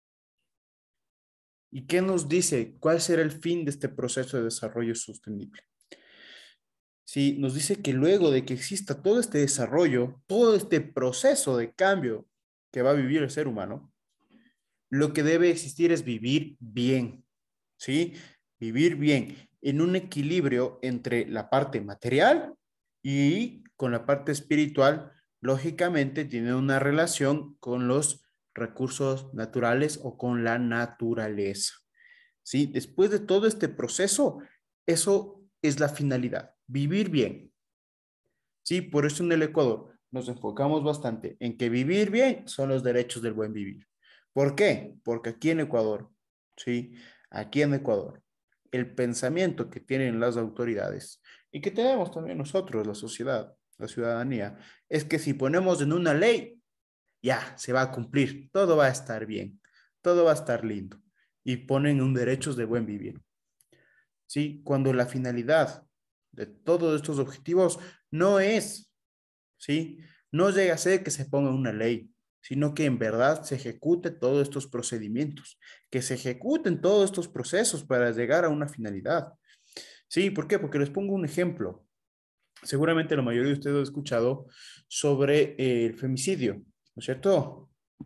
Speaker 1: ¿Y qué nos dice? ¿Cuál será el fin de este proceso de desarrollo sostenible? Sí, nos dice que luego de que exista todo este desarrollo, todo este proceso de cambio que va a vivir el ser humano, lo que debe existir es vivir bien, ¿sí? Vivir bien en un equilibrio entre la parte material y con la parte espiritual, lógicamente tiene una relación con los recursos naturales o con la naturaleza, ¿sí? Después de todo este proceso, eso es la finalidad, vivir bien, ¿sí? Por eso en el Ecuador nos enfocamos bastante en que vivir bien son los derechos del buen vivir. ¿Por qué? Porque aquí en Ecuador, ¿sí? Aquí en Ecuador, el pensamiento que tienen las autoridades y que tenemos también nosotros, la sociedad, la ciudadanía, es que si ponemos en una ley, ya se va a cumplir, todo va a estar bien, todo va a estar lindo. Y ponen un derechos de buen vivir. ¿Sí? Cuando la finalidad de todos estos objetivos no es, ¿sí? No llega a ser que se ponga una ley, sino que en verdad se ejecute todos estos procedimientos, que se ejecuten todos estos procesos para llegar a una finalidad. ¿Sí? ¿Por qué? Porque les pongo un ejemplo. Seguramente la mayoría de ustedes han escuchado sobre el femicidio, ¿no es cierto?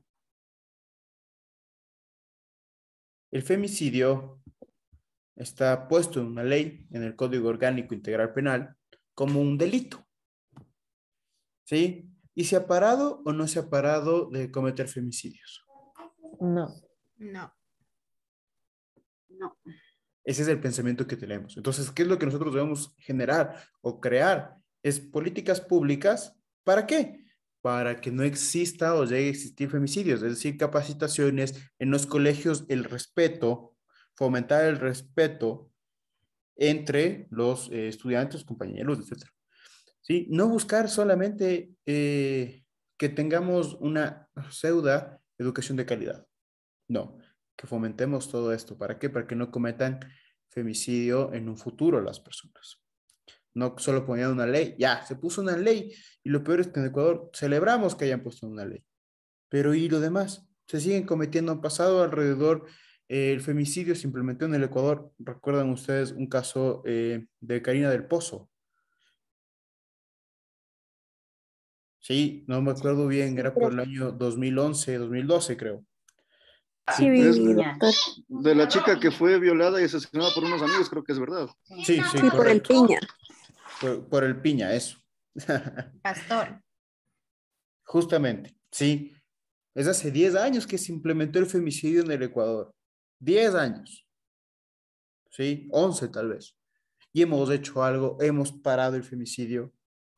Speaker 1: El femicidio está puesto en una ley, en el Código Orgánico Integral Penal, como un delito. ¿Sí? ¿Y se ha parado o no se ha parado de cometer femicidios?
Speaker 22: No.
Speaker 14: No.
Speaker 2: No.
Speaker 1: Ese es el pensamiento que tenemos. Entonces, ¿qué es lo que nosotros debemos generar o crear? Es políticas públicas. ¿Para qué? Para que no exista o llegue a existir femicidios, es decir, capacitaciones en los colegios, el respeto, fomentar el respeto entre los estudiantes, compañeros, etc. ¿Sí? No buscar solamente que tengamos una pseudo educación de calidad. No, que fomentemos todo esto. ¿Para qué? Para que no cometan femicidio en un futuro las personas. No solo poniendo una ley. Ya, se puso una ley y lo peor es que en Ecuador celebramos que hayan puesto una ley. Pero ¿y lo demás? Se siguen cometiendo. Han pasado alrededor, el femicidio se implementó en el Ecuador. ¿Recuerdan ustedes un caso de Karina del Pozo? Sí, no me acuerdo bien, era por el año 2011, 2012 creo.
Speaker 4: Sí, es de la chica que fue violada y asesinada por unos amigos, creo que es verdad.
Speaker 1: Sí, sí,
Speaker 21: Sí, por el piña.
Speaker 1: Por el piña, eso.
Speaker 14: Pastor.
Speaker 1: Justamente, sí. Es hace 10 años que se implementó el femicidio en el Ecuador. 10 años. Sí, 11 tal vez. Y hemos hecho algo, hemos parado el femicidio.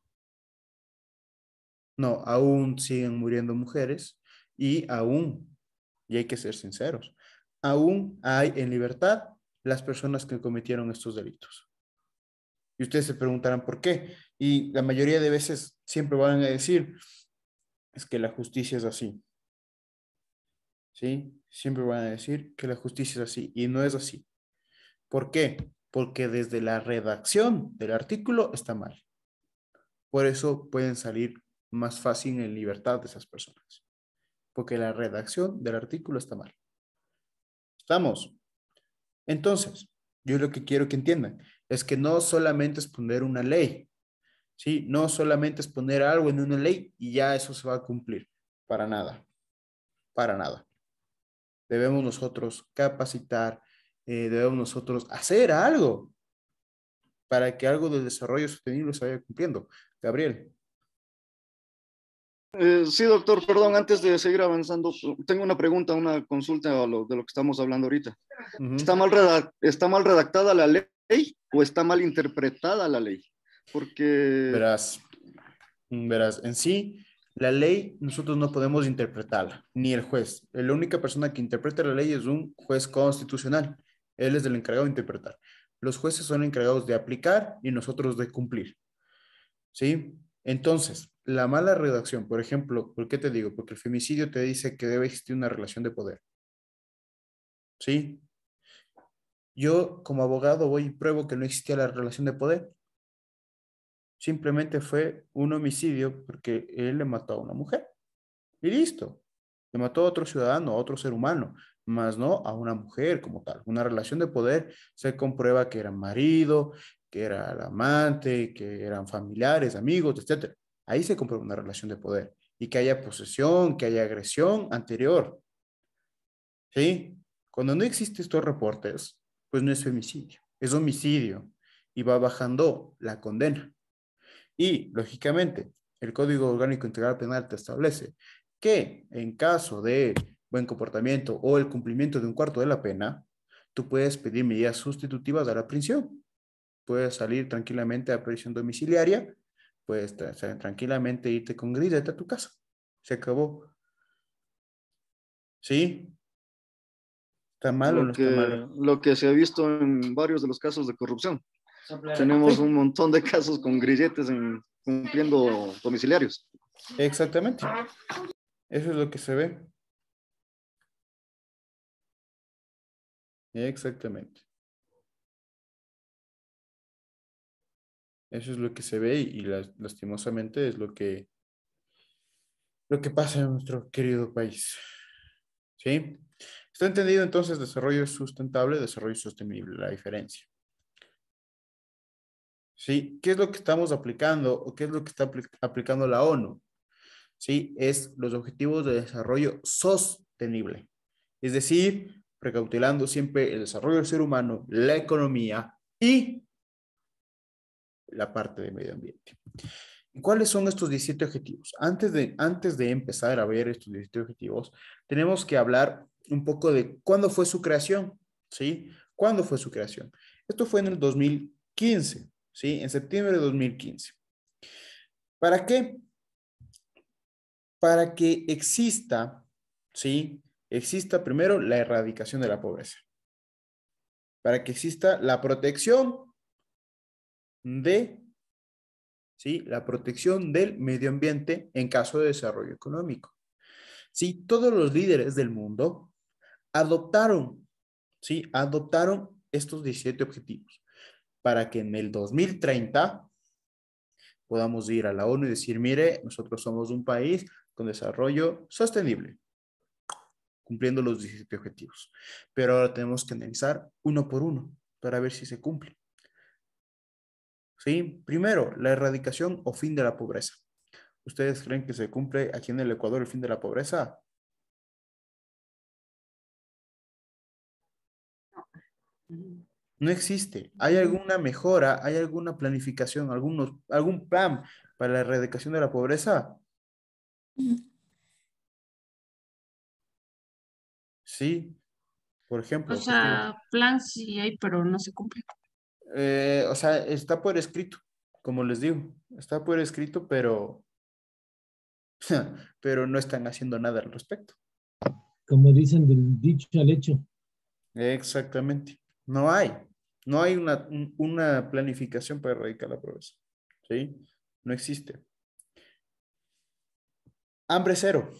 Speaker 1: No, aún siguen muriendo mujeres y aún, y hay que ser sinceros, aún hay en libertad las personas que cometieron estos delitos. Y ustedes se preguntarán por qué. Y la mayoría de veces siempre van a decir, es que la justicia es así. ¿Sí? Siempre van a decir que la justicia es así y no es así. ¿Por qué? Porque desde la redacción del artículo está mal. Por eso pueden salir más fácil en libertad de esas personas. Porque la redacción del artículo está mal. ¿Estamos? Entonces, yo lo que quiero que entiendan es que no solamente es poner una ley, ¿sí? No solamente es poner algo en una ley y ya eso se va a cumplir. Para nada. Para nada. Debemos nosotros capacitar, debemos nosotros hacer algo para que algo del desarrollo sostenible se vaya cumpliendo. Gabriel.
Speaker 4: Sí, doctor, perdón, antes de seguir avanzando, tengo una pregunta, una consulta de lo que estamos hablando ahorita. ¿Está mal redactada la ley o está mal interpretada la ley? Porque...
Speaker 1: Verás, en sí, la ley nosotros no podemos interpretarla, ni el juez. La única persona que interpreta la ley es un juez constitucional. Él es el encargado de interpretar. Los jueces son encargados de aplicar y nosotros de cumplir. ¿Sí? Entonces, la mala redacción, por ejemplo, ¿por qué te digo? Porque el femicidio te dice que debe existir una relación de poder. ¿Sí? Yo como abogado voy y pruebo que no existía la relación de poder. Simplemente fue un homicidio porque él le mató a una mujer. Y listo. Le mató a otro ciudadano, a otro ser humano, más no a una mujer como tal. Una relación de poder se comprueba que era marido, que era el amante, que eran familiares, amigos, etc. Ahí se comprueba una relación de poder. Y que haya posesión, que haya agresión anterior. ¿Sí? Cuando no existen estos reportes, pues no es femicidio, es homicidio. Y va bajando la condena. Y, lógicamente, el Código Orgánico Integral Penal te establece que en caso de buen comportamiento o el cumplimiento de un cuarto de la pena, tú puedes pedir medidas sustitutivas a la prisión. Puedes salir tranquilamente a prisión domiciliaria, puedes tranquilamente irte con grillete a tu casa. Se acabó. ¿Sí? ¿Está mal o no está mal?
Speaker 4: Lo que se ha visto en varios de los casos de corrupción. Tenemos un montón de casos con grilletes cumpliendo domiciliarios.
Speaker 1: Exactamente. Eso es lo que se ve. Exactamente. Eso es lo que se ve y lastimosamente es lo que pasa en nuestro querido país. ¿Sí? Está entendido entonces desarrollo sustentable, desarrollo sostenible, la diferencia. ¿Sí? ¿Qué es lo que estamos aplicando o qué es lo que está aplicando la ONU? ¿Sí? Es los objetivos de desarrollo sostenible. Es decir, precautelando siempre el desarrollo del ser humano, la economía y la parte de medio ambiente. ¿Y cuáles son estos 17 objetivos? Antes de empezar a ver estos 17 objetivos, tenemos que hablar un poco de cuándo fue su creación, ¿sí? ¿Cuándo fue su creación? Esto fue en el 2015, ¿sí? En septiembre de 2015. ¿Para qué? Para que exista, ¿sí? Exista primero la erradicación de la pobreza. Para que exista la protección ¿sí? La protección del medio ambiente en caso de desarrollo económico. ¿Sí? Todos los líderes del mundo adoptaron, ¿sí? Adoptaron estos 17 objetivos para que en el 2030 podamos ir a la ONU y decir, mire, nosotros somos un país con desarrollo sostenible, cumpliendo los 17 objetivos. Pero ahora tenemos que analizar uno por uno para ver si se cumple. ¿Sí? Primero, la erradicación o fin de la pobreza. ¿Ustedes creen que se cumple aquí en el Ecuador el fin de la pobreza? No existe. ¿Hay alguna mejora? ¿Hay alguna planificación? ¿Algún plan para la erradicación de la pobreza? Sí. Por ejemplo.
Speaker 3: O sea, plan sí hay, pero no se cumple.
Speaker 1: O sea, está por escrito, como les digo. Está por escrito, pero no están haciendo nada al respecto.
Speaker 20: Como dicen, del dicho al hecho.
Speaker 1: Exactamente. No hay una planificación para erradicar la pobreza. ¿Sí? No existe. Hambre cero.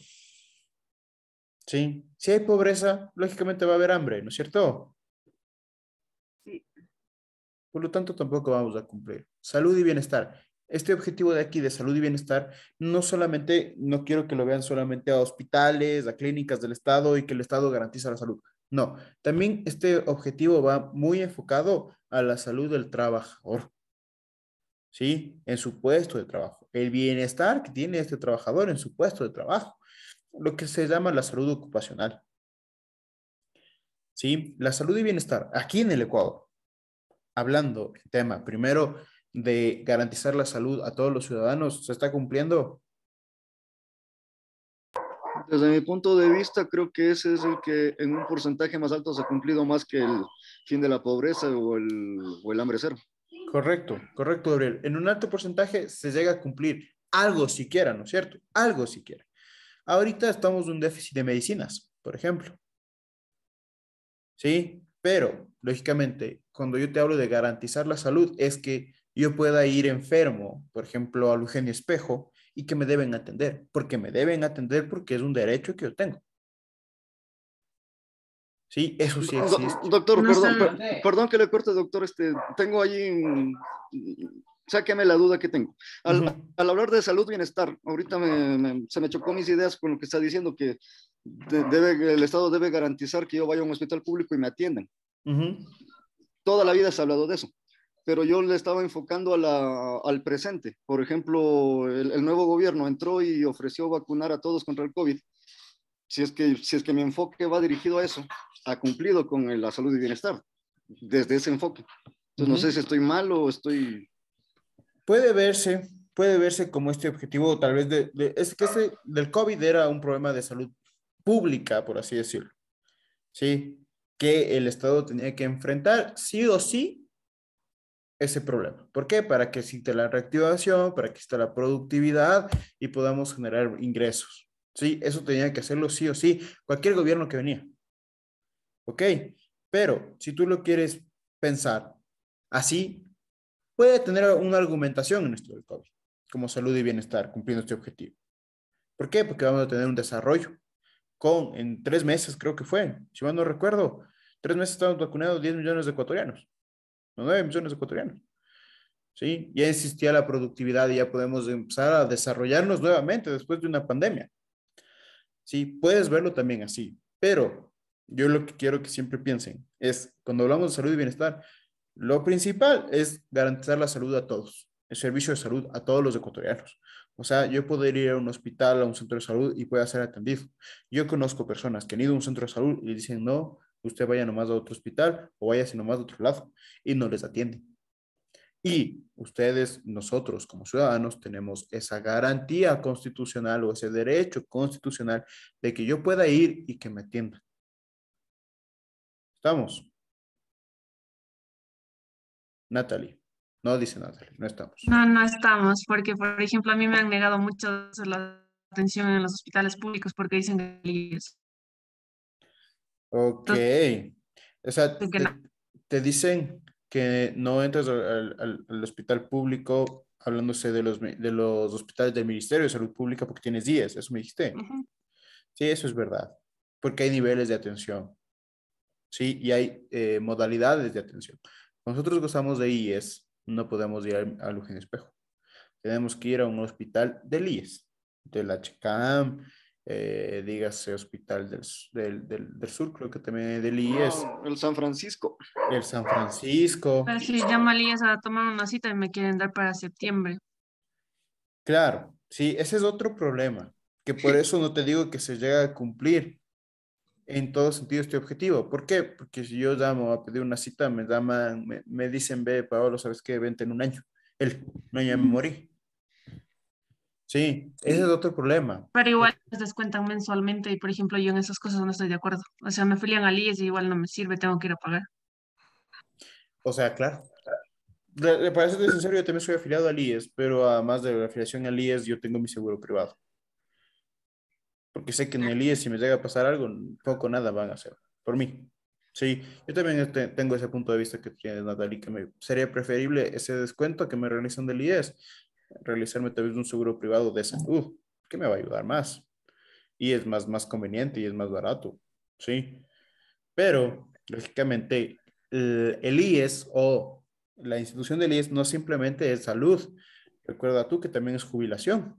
Speaker 1: ¿Sí? Si hay pobreza, lógicamente va a haber hambre, ¿no es cierto?
Speaker 2: Sí.
Speaker 1: Por lo tanto, tampoco vamos a cumplir. Salud y bienestar. Este objetivo de aquí de salud y bienestar, no quiero que lo vean solamente a hospitales, a clínicas del Estado y que el Estado garantiza la salud. No, también este objetivo va muy enfocado a la salud del trabajador, ¿sí? En su puesto de trabajo. El bienestar que tiene este trabajador en su puesto de trabajo, lo que se llama la salud ocupacional, ¿sí? La salud y bienestar aquí en el Ecuador, hablando el tema primero de garantizar la salud a todos los ciudadanos, ¿se está cumpliendo?
Speaker 4: Desde mi punto de vista, creo que ese es el que en un porcentaje más alto se ha cumplido más que el fin de la pobreza o el hambre cero.
Speaker 1: Correcto, Gabriel. En un alto porcentaje se llega a cumplir algo siquiera, ¿no es cierto? Algo siquiera. Ahorita estamos en un déficit de medicinas, por ejemplo. ¿Sí? Pero, lógicamente, cuando yo te hablo de garantizar la salud, es que yo pueda ir enfermo, por ejemplo, al Eugenio Espejo, y que me deben atender, porque es un derecho que yo tengo. Sí, eso sí existe.
Speaker 4: Doctor,
Speaker 3: No
Speaker 4: perdón,
Speaker 3: sé.
Speaker 4: perdón que le corte, doctor. Tengo ahí, sáqueme la duda que tengo. Al hablar de salud, bienestar, ahorita se me chocó mis ideas con lo que está diciendo, que el Estado debe garantizar que yo vaya a un hospital público y me atiendan. Toda la vida se ha hablado de eso, pero yo le estaba enfocando al presente. Por ejemplo, el nuevo gobierno entró y ofreció vacunar a todos contra el COVID. Si es que mi enfoque va dirigido a eso, ha cumplido con la salud y bienestar, desde ese enfoque. Entonces, no sé si estoy mal o estoy...
Speaker 1: Puede verse como este objetivo, tal vez, es que del COVID era un problema de salud pública, por así decirlo. Sí, que el Estado tenía que enfrentar, sí o sí, ese problema. ¿Por qué? Para que exista la reactivación, para que exista la productividad y podamos generar ingresos. Sí, eso tenía que hacerlo sí o sí, cualquier gobierno que venía. ¿Ok? Pero si tú lo quieres pensar así, puede tener una argumentación en esto del COVID, como salud y bienestar, cumpliendo este objetivo. ¿Por qué? Porque vamos a tener un desarrollo en 3 meses, creo que fue, si mal no recuerdo, 3 meses estamos vacunados 10 millones de ecuatorianos, 9 millones de ecuatorianos. ¿Sí? Ya existía la productividad y ya podemos empezar a desarrollarnos nuevamente después de una pandemia. Sí, puedes verlo también así, pero yo lo que quiero que siempre piensen es, cuando hablamos de salud y bienestar, lo principal es garantizar la salud a todos, el servicio de salud a todos los ecuatorianos. O sea, yo puedo ir a un hospital, a un centro de salud y pueda ser atendido. Yo conozco personas que han ido a un centro de salud y dicen, no, usted vaya nomás a otro hospital o váyase nomás a otro lado y no les atienden. Y ustedes, nosotros como ciudadanos, tenemos esa garantía constitucional o ese derecho constitucional de que yo pueda ir y que me atiendan. ¿Estamos? Natalie. No dice Natalie, no estamos.
Speaker 3: No estamos, porque por ejemplo a mí me han negado mucho la atención en los hospitales públicos porque dicen que
Speaker 1: Ok. O sea, te dicen que no entras al hospital público hablándose de los hospitales del Ministerio de Salud Pública porque tienes 10, eso me dijiste. Sí, eso es verdad, porque hay niveles de atención, sí, y hay modalidades de atención. Nosotros gozamos de IES, no podemos ir al Eugenio Espejo. Tenemos que ir a un hospital del IES, del HCAM, dígase Hospital del Sur, creo que también hay del IES.
Speaker 4: El San Francisco.
Speaker 1: El San Francisco.
Speaker 3: Pero si llamo al IES a tomar una cita y me quieren dar para septiembre.
Speaker 1: Claro, sí, ese es otro problema, que por eso no te digo que se llega a cumplir en todo sentido este objetivo. ¿Por qué? Porque si yo llamo a pedir una cita, me dicen, ve, Paolo, ¿sabes qué? Vente en un año. Un año ya me morí. Sí, ese es otro problema.
Speaker 3: Pero igual les descuentan mensualmente y, por ejemplo, yo en esas cosas no estoy de acuerdo. O sea, me afilian al IES y igual no me sirve, tengo que ir a pagar.
Speaker 1: O sea, claro. Para ser sincero, yo también soy afiliado al IES, pero además de la afiliación al IES, yo tengo mi seguro privado. Porque sé que en el IES, si me llega a pasar algo, poco nada van a hacer por mí. Sí, yo también tengo ese punto de vista que tiene Natalie, que me sería preferible ese descuento que me realizan del IES, realizarme tal vez un seguro privado de salud, que me va a ayudar más. Y es más conveniente y es más barato. Sí. Pero, lógicamente, el IES o la institución del IES no simplemente es salud. Recuerda tú que también es jubilación.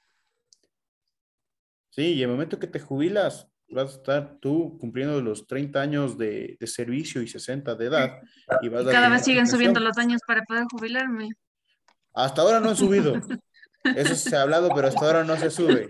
Speaker 1: Sí, y el momento que te jubilas, vas a estar tú cumpliendo los 30 años de servicio y 60 de edad. Y vas
Speaker 3: Cada vez
Speaker 1: tu
Speaker 3: siguen subiendo
Speaker 1: pensión.
Speaker 3: los años para poder jubilarme.
Speaker 1: Hasta ahora no han subido. Eso se ha hablado, pero hasta ahora no se sube.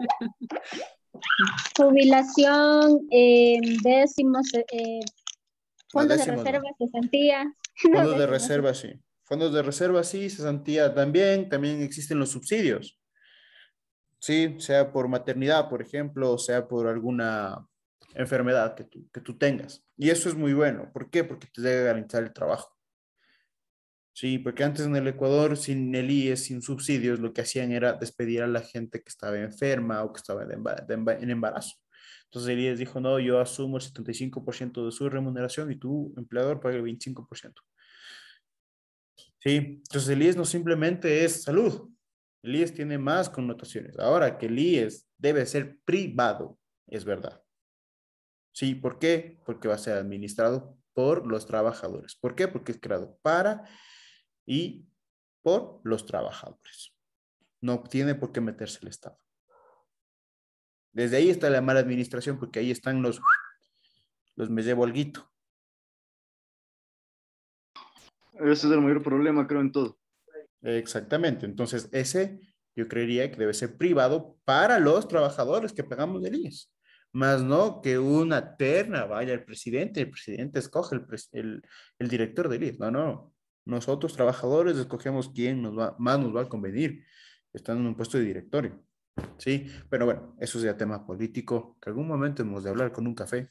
Speaker 21: Jubilación, décimos, fondos de
Speaker 1: décimos,
Speaker 21: reserva, cesantía.
Speaker 1: Fondos de reserva, sí. Fondos de reserva, sí. Cesantía también. También existen los subsidios. Sí, sea por maternidad, por ejemplo, o sea por alguna enfermedad que tú tengas. Y eso es muy bueno. ¿Por qué? Porque te debe garantizar el trabajo. Sí, porque antes en el Ecuador, sin el IES, sin subsidios, lo que hacían era despedir a la gente que estaba enferma o que estaba en embarazo. Entonces el IES dijo, no, yo asumo el 75% de su remuneración y tu empleador paga el 25%. Sí, entonces el IES no simplemente es salud. El IES tiene más connotaciones. Ahora que el IES debe ser privado, es verdad. ¿Sí? ¿Por qué? Porque va a ser administrado por los trabajadores. ¿Por qué? Porque es creado para y por los trabajadores. No tiene por qué meterse el Estado. Desde ahí está la mala administración, porque ahí están los me llevo alguito.
Speaker 4: Ese es el mayor problema, creo, en todo.
Speaker 1: Exactamente. Entonces, ese yo creería que debe ser privado para los trabajadores que pagamos del IES. Más no que una terna vaya el presidente escoge el director del IES. No, no. Nosotros, trabajadores, escogemos quién más nos va a convenir estando en un puesto de directorio. Sí, pero bueno, eso es ya tema político, que algún momento hemos de hablar con un café.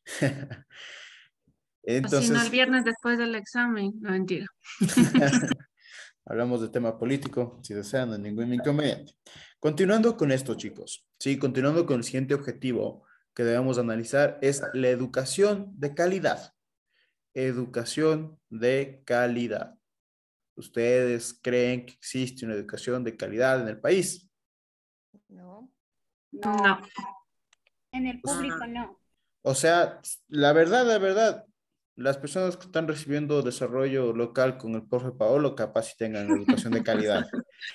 Speaker 3: Así no, el
Speaker 1: Entonces,
Speaker 3: viernes después del examen, no, mentira.
Speaker 1: hablamos de tema político, si desean, no hay ningún inconveniente. Continuando con esto, chicos, sí, continuando con el siguiente objetivo que debemos analizar es la educación de calidad. Educación de calidad. ¿Ustedes creen que existe una educación de calidad en el país?
Speaker 21: No.
Speaker 3: No.
Speaker 21: En el público no.
Speaker 1: O sea, la verdad, las personas que están recibiendo desarrollo local con el profe Paolo capaz si tengan educación de calidad.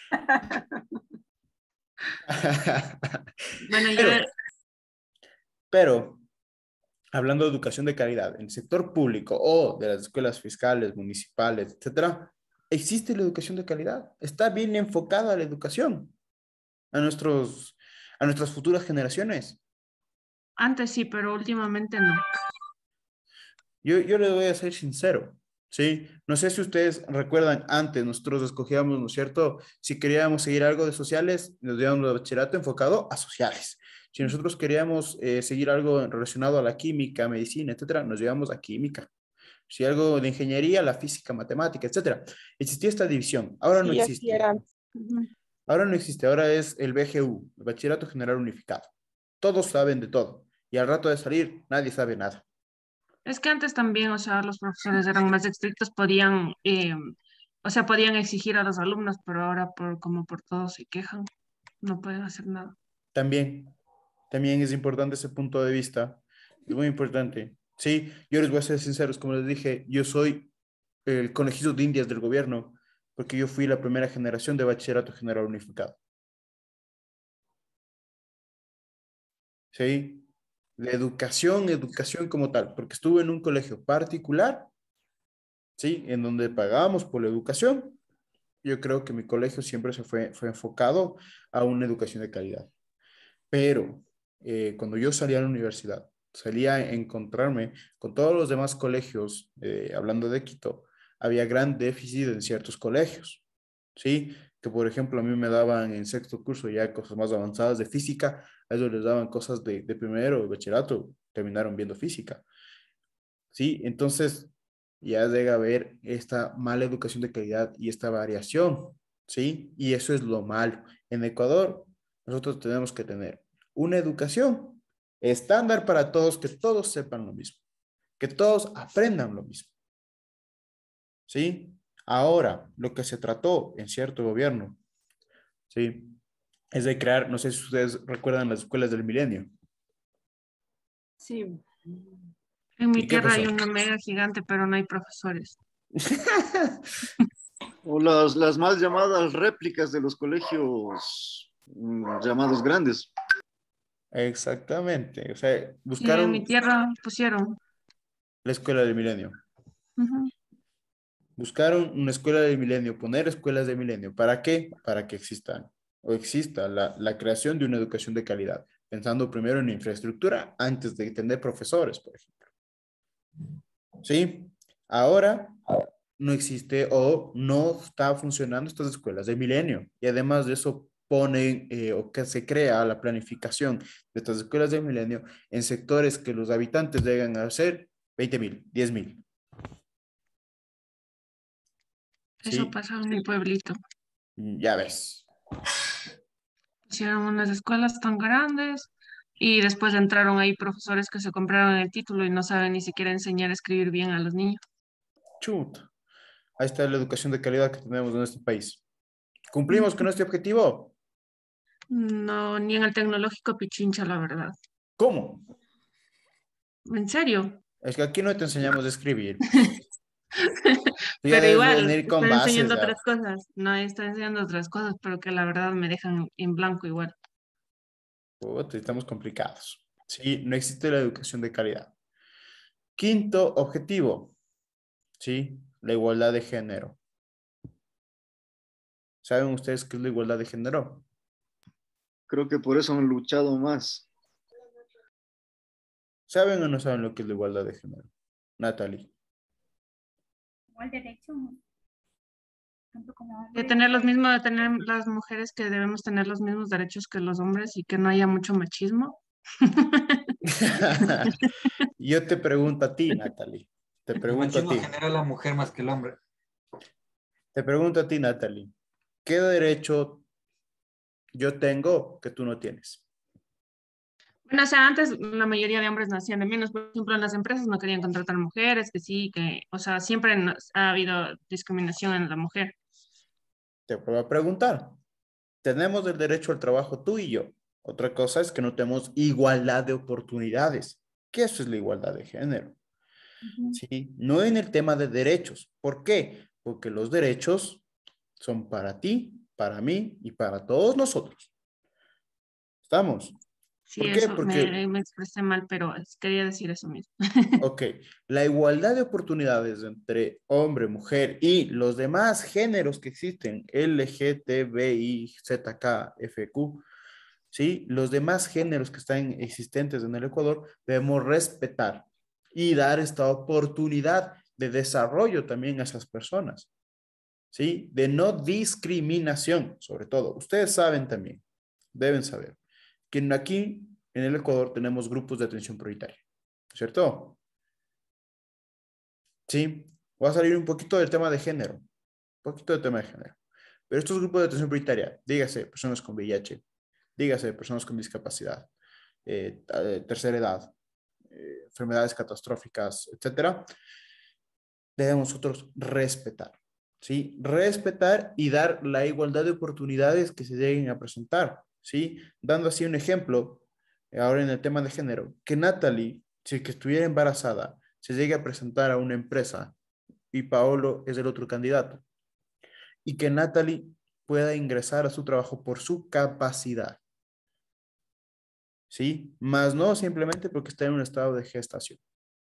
Speaker 3: Bueno,
Speaker 1: pero, hablando de educación de calidad, en el sector público o de las escuelas fiscales, municipales, etcétera, existe la educación de calidad. Está bien enfocada la educación a nuestras futuras generaciones.
Speaker 3: Antes sí, pero últimamente no.
Speaker 1: Yo les voy a ser sincero, ¿sí? No sé si ustedes recuerdan, antes nosotros escogíamos, ¿no es cierto? Si queríamos seguir algo de sociales, nos llevábamos de bachillerato enfocado a sociales. Si nosotros queríamos seguir algo relacionado a la química, medicina, etcétera, nos llevamos a química. Si algo de ingeniería, la física, matemática, etcétera. Existía esta división. Ahora no existe. Ahora no existe. Ahora es el BGU, el Bachillerato General Unificado. Todos saben de todo. Y al rato de salir, nadie sabe nada.
Speaker 3: Es que antes también, o sea, los profesores eran más estrictos, podían exigir a los alumnos, pero ahora como por todo se quejan, no pueden hacer nada.
Speaker 1: También es importante ese punto de vista. Es muy importante. Sí, yo les voy a ser sinceros, como les dije, yo soy el conejillo de indias del gobierno, porque yo fui la primera generación de Bachillerato General Unificado. ¿Sí? La educación como tal, porque estuve en un colegio particular, ¿sí? En donde pagábamos por la educación. Yo creo que mi colegio siempre fue enfocado a una educación de calidad. Pero cuando yo salía a la universidad, salía a encontrarme con todos los demás colegios, hablando de Quito, había gran déficit en ciertos colegios, ¿sí? Que por ejemplo a mí me daban en sexto curso ya cosas más avanzadas de física, a ellos les daban cosas de primero, de bachillerato, terminaron viendo física, ¿sí? Entonces ya llega a haber esta mala educación de calidad y esta variación, ¿sí? Y eso es lo malo. En Ecuador, nosotros tenemos que tener una educación estándar para todos, que todos sepan lo mismo, que todos aprendan lo mismo, ¿sí? Ahora, lo que se trató en cierto gobierno, ¿sí? Es de crear, no sé si ustedes recuerdan las escuelas del milenio.
Speaker 3: Sí. En mi
Speaker 1: ¿Y qué
Speaker 3: tierra hay
Speaker 1: pasó?
Speaker 3: una mega gigante, pero no hay profesores.
Speaker 4: O las mal llamadas réplicas de los colegios llamados grandes.
Speaker 1: Exactamente. O sea,
Speaker 3: Sí, en
Speaker 1: buscaron
Speaker 3: mi tierra pusieron.
Speaker 1: la escuela del milenio.
Speaker 3: Ujú.
Speaker 1: Buscaron una escuela del milenio, poner escuelas del milenio. ¿Para qué? Para que existan o exista la creación de una educación de calidad, pensando primero en infraestructura antes de tener profesores, por ejemplo. ¿Sí? Ahora no existe o no está funcionando estas escuelas del milenio. Y además de eso ponen o que se crea la planificación de estas escuelas del milenio en sectores que los habitantes llegan a ser 20,000, 10,000.
Speaker 3: Eso
Speaker 1: ¿Sí?
Speaker 3: pasa en mi pueblito.
Speaker 1: Ya ves.
Speaker 3: Hicieron unas escuelas tan grandes y después entraron ahí profesores que se compraron el título y no saben ni siquiera enseñar a escribir bien a los niños.
Speaker 1: Chuta. Ahí está la educación de calidad que tenemos en este país. ¿Cumplimos con este objetivo?
Speaker 3: No, ni en el tecnológico Pichincha, la verdad.
Speaker 1: ¿Cómo?
Speaker 3: ¿En serio?
Speaker 1: Es que aquí no te enseñamos a escribir. Tú ya
Speaker 3: Pero
Speaker 1: debes
Speaker 3: igual,
Speaker 1: venir con
Speaker 3: estoy
Speaker 1: bases
Speaker 3: enseñando
Speaker 1: ya.
Speaker 3: otras cosas. No, estoy enseñando otras cosas, pero que la verdad me dejan en blanco igual.
Speaker 1: Puta, estamos complicados. Sí, no existe la educación de calidad. Quinto objetivo, ¿sí? La igualdad de género. ¿Saben ustedes qué es la igualdad de género?
Speaker 4: Creo que por eso han luchado más.
Speaker 1: ¿Saben o no saben lo que es la igualdad de género? Natalie.
Speaker 21: Igual derecho. Tanto como
Speaker 3: De
Speaker 21: hombre.
Speaker 3: tener los mismos, de tener las mujeres que debemos tener los mismos derechos que los hombres y que no haya mucho machismo.
Speaker 1: Yo te pregunto a ti, Natalie. Te
Speaker 19: El
Speaker 1: pregunto a
Speaker 19: machismo
Speaker 1: ti.
Speaker 19: genera a la mujer más que el hombre.
Speaker 1: Te pregunto a ti, Natalie. ¿Qué derecho yo tengo que tú no tienes?
Speaker 3: Bueno, o sea, antes la mayoría de hombres nacían de menos. Por ejemplo, en las empresas no querían contratar mujeres, que sí, que, o sea, siempre ha habido discriminación en la mujer.
Speaker 1: Te voy a preguntar. Tenemos el derecho al trabajo tú y yo. Otra cosa es que no tenemos igualdad de oportunidades, que eso es la igualdad de género. ¿Sí? No en el tema de derechos. ¿Por qué? Porque los derechos son para ti, para mí y para todos nosotros. ¿Estamos?
Speaker 3: Sí,
Speaker 1: ¿Por qué?
Speaker 3: eso,
Speaker 1: Porque,
Speaker 3: me expresé mal, pero quería decir eso mismo.
Speaker 1: ok, la igualdad de oportunidades entre hombre, mujer y los demás géneros que existen, LGTBI, ZK, FQ, ¿sí? Los demás géneros que están existentes en el Ecuador, debemos respetar y dar esta oportunidad de desarrollo también a esas personas, ¿sí? De no discriminación, sobre todo. Ustedes saben también, deben saber, que aquí en el Ecuador tenemos grupos de atención prioritaria, ¿cierto? Sí, voy a salir un poquito del tema de género, un poquito del tema de género. Pero estos grupos de atención prioritaria, dígase personas con VIH, dígase personas con discapacidad, tercera edad, enfermedades catastróficas, etcétera, debemos nosotros respetar, ¿sí? Respetar y dar la igualdad de oportunidades que se lleguen a presentar, ¿sí? Dando así un ejemplo, ahora en el tema de género, que Natalie, si es que estuviera embarazada, se llegue a presentar a una empresa y Paolo es el otro candidato, y que Natalie pueda ingresar a su trabajo por su capacidad, ¿sí? Más no simplemente porque está en un estado de gestación.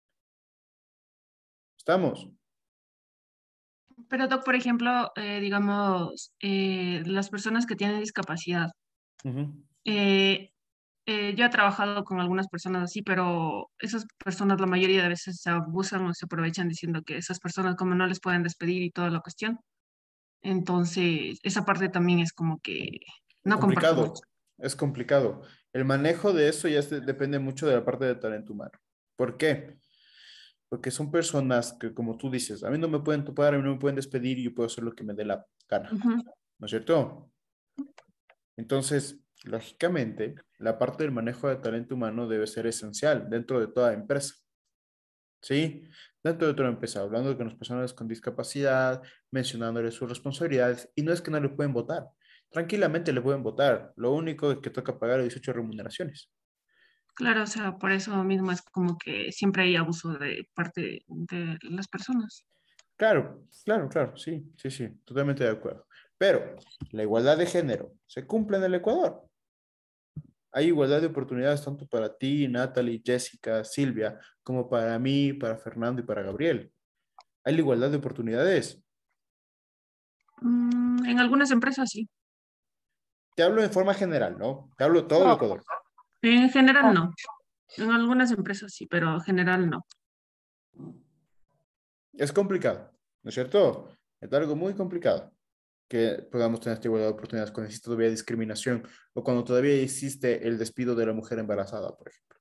Speaker 1: ¿Estamos?
Speaker 3: Pero, Doc, por ejemplo, digamos, las personas que tienen discapacidad, eh, yo he trabajado con algunas personas así, pero esas personas la mayoría de veces se abusan o se aprovechan diciendo que esas personas como no les pueden despedir y toda la cuestión. Entonces, esa parte también es como que no comparto
Speaker 1: Complicado,
Speaker 3: mucho.
Speaker 1: es complicado. El manejo de eso ya depende mucho de la parte de talento humano. ¿Por qué? Porque son personas que, como tú dices, a mí no me pueden topar, a mí no me pueden despedir y yo puedo hacer lo que me dé la gana. ¿No es cierto? Entonces, lógicamente, la parte del manejo de talento humano debe ser esencial dentro de toda empresa. ¿Sí? Dentro de toda empresa, hablando con las personas con discapacidad, mencionándoles sus responsabilidades, y no es que no le pueden votar. Tranquilamente le pueden votar. Lo único es que toca pagar 18 remuneraciones.
Speaker 3: Claro, o sea, por eso mismo es como que siempre hay abuso de parte de las personas.
Speaker 1: Claro, claro, claro, sí, sí, sí, totalmente de acuerdo. Pero la igualdad de género se cumple en el Ecuador. Hay igualdad de oportunidades tanto para ti, Natalie, Jessica, Silvia, como para mí, para Fernando y para Gabriel. Hay la igualdad de oportunidades.
Speaker 3: En algunas empresas sí.
Speaker 1: Te hablo de forma general, ¿no? Te hablo de todo el Ecuador.
Speaker 3: En general no. En algunas empresas sí, pero en general no.
Speaker 1: Es complicado, ¿no es cierto? Es algo muy complicado que podamos tener esta igualdad de oportunidades cuando existe todavía discriminación o cuando todavía existe el despido de la mujer embarazada, por ejemplo.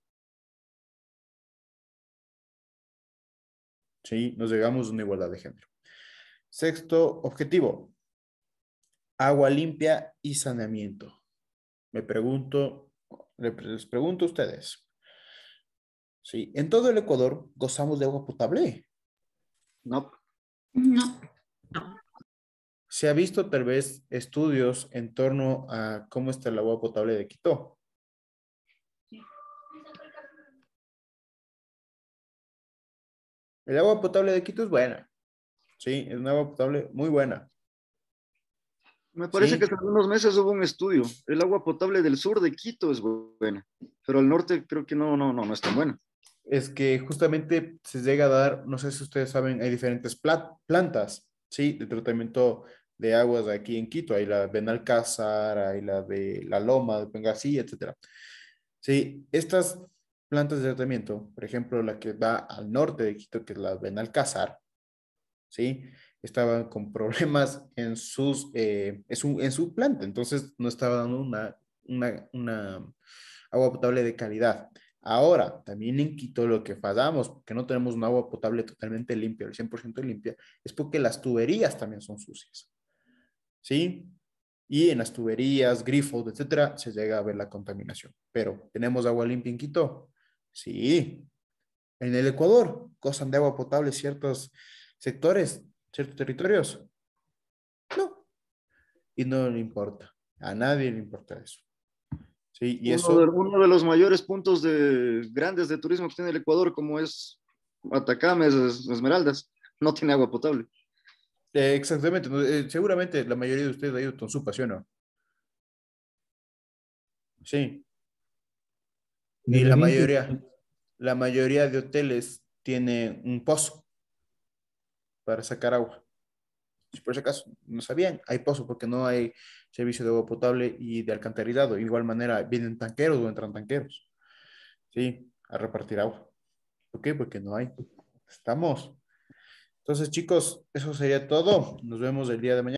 Speaker 1: Sí, nos llegamos a una igualdad de género. Sexto objetivo, agua limpia y saneamiento. Les pregunto a ustedes. Sí, en todo el Ecuador gozamos de agua potable.
Speaker 4: No.
Speaker 21: No.
Speaker 1: ¿Se ha visto tal vez estudios en torno a cómo está el agua potable de Quito? El agua potable de Quito es buena. Sí, es una agua potable muy buena.
Speaker 4: Me parece
Speaker 1: Sí.
Speaker 4: que hace algunos meses hubo un estudio. El agua potable del sur de Quito es buena, pero al norte creo que no es tan buena.
Speaker 1: Es que justamente se llega a dar, no sé si ustedes saben, hay diferentes plantas, ¿sí? De tratamiento de aguas aquí en Quito. Hay la de Benalcázar, hay la de La Loma, de Pengasí, etcétera. Sí, estas plantas de tratamiento, por ejemplo, la que va al norte de Quito, que es la Benalcázar, ¿sí? Estaban con problemas en su planta, entonces no estaba dando una agua potable de calidad. Ahora, también en Quito lo que fallamos, porque no tenemos un agua potable totalmente limpia, el 100% limpia, es porque las tuberías también son sucias, ¿sí? Y en las tuberías, grifos, etcétera, se llega a ver la contaminación. Pero, ¿tenemos agua limpia en Quito? Sí. En el Ecuador, gozan de agua potable ciertos sectores, ciertos territorios. No. Y no le importa. A nadie le importa eso. Sí, y eso...
Speaker 4: Uno de los mayores puntos grandes de turismo que tiene el Ecuador, como es Atacames, Esmeraldas, no tiene agua potable.
Speaker 1: Exactamente. Seguramente la mayoría de ustedes ha ido con su pasión, ¿no? Sí. Y la mayoría de hoteles tienen un pozo para sacar agua. Si por ese caso no sabían, hay pozo porque no hay servicio de agua potable y de alcantarillado. De igual manera, vienen tanqueros o entran tanqueros, ¿sí? A repartir agua. ¿Por qué? Porque no hay. Estamos. Entonces, chicos, eso sería todo. Nos vemos el día de mañana.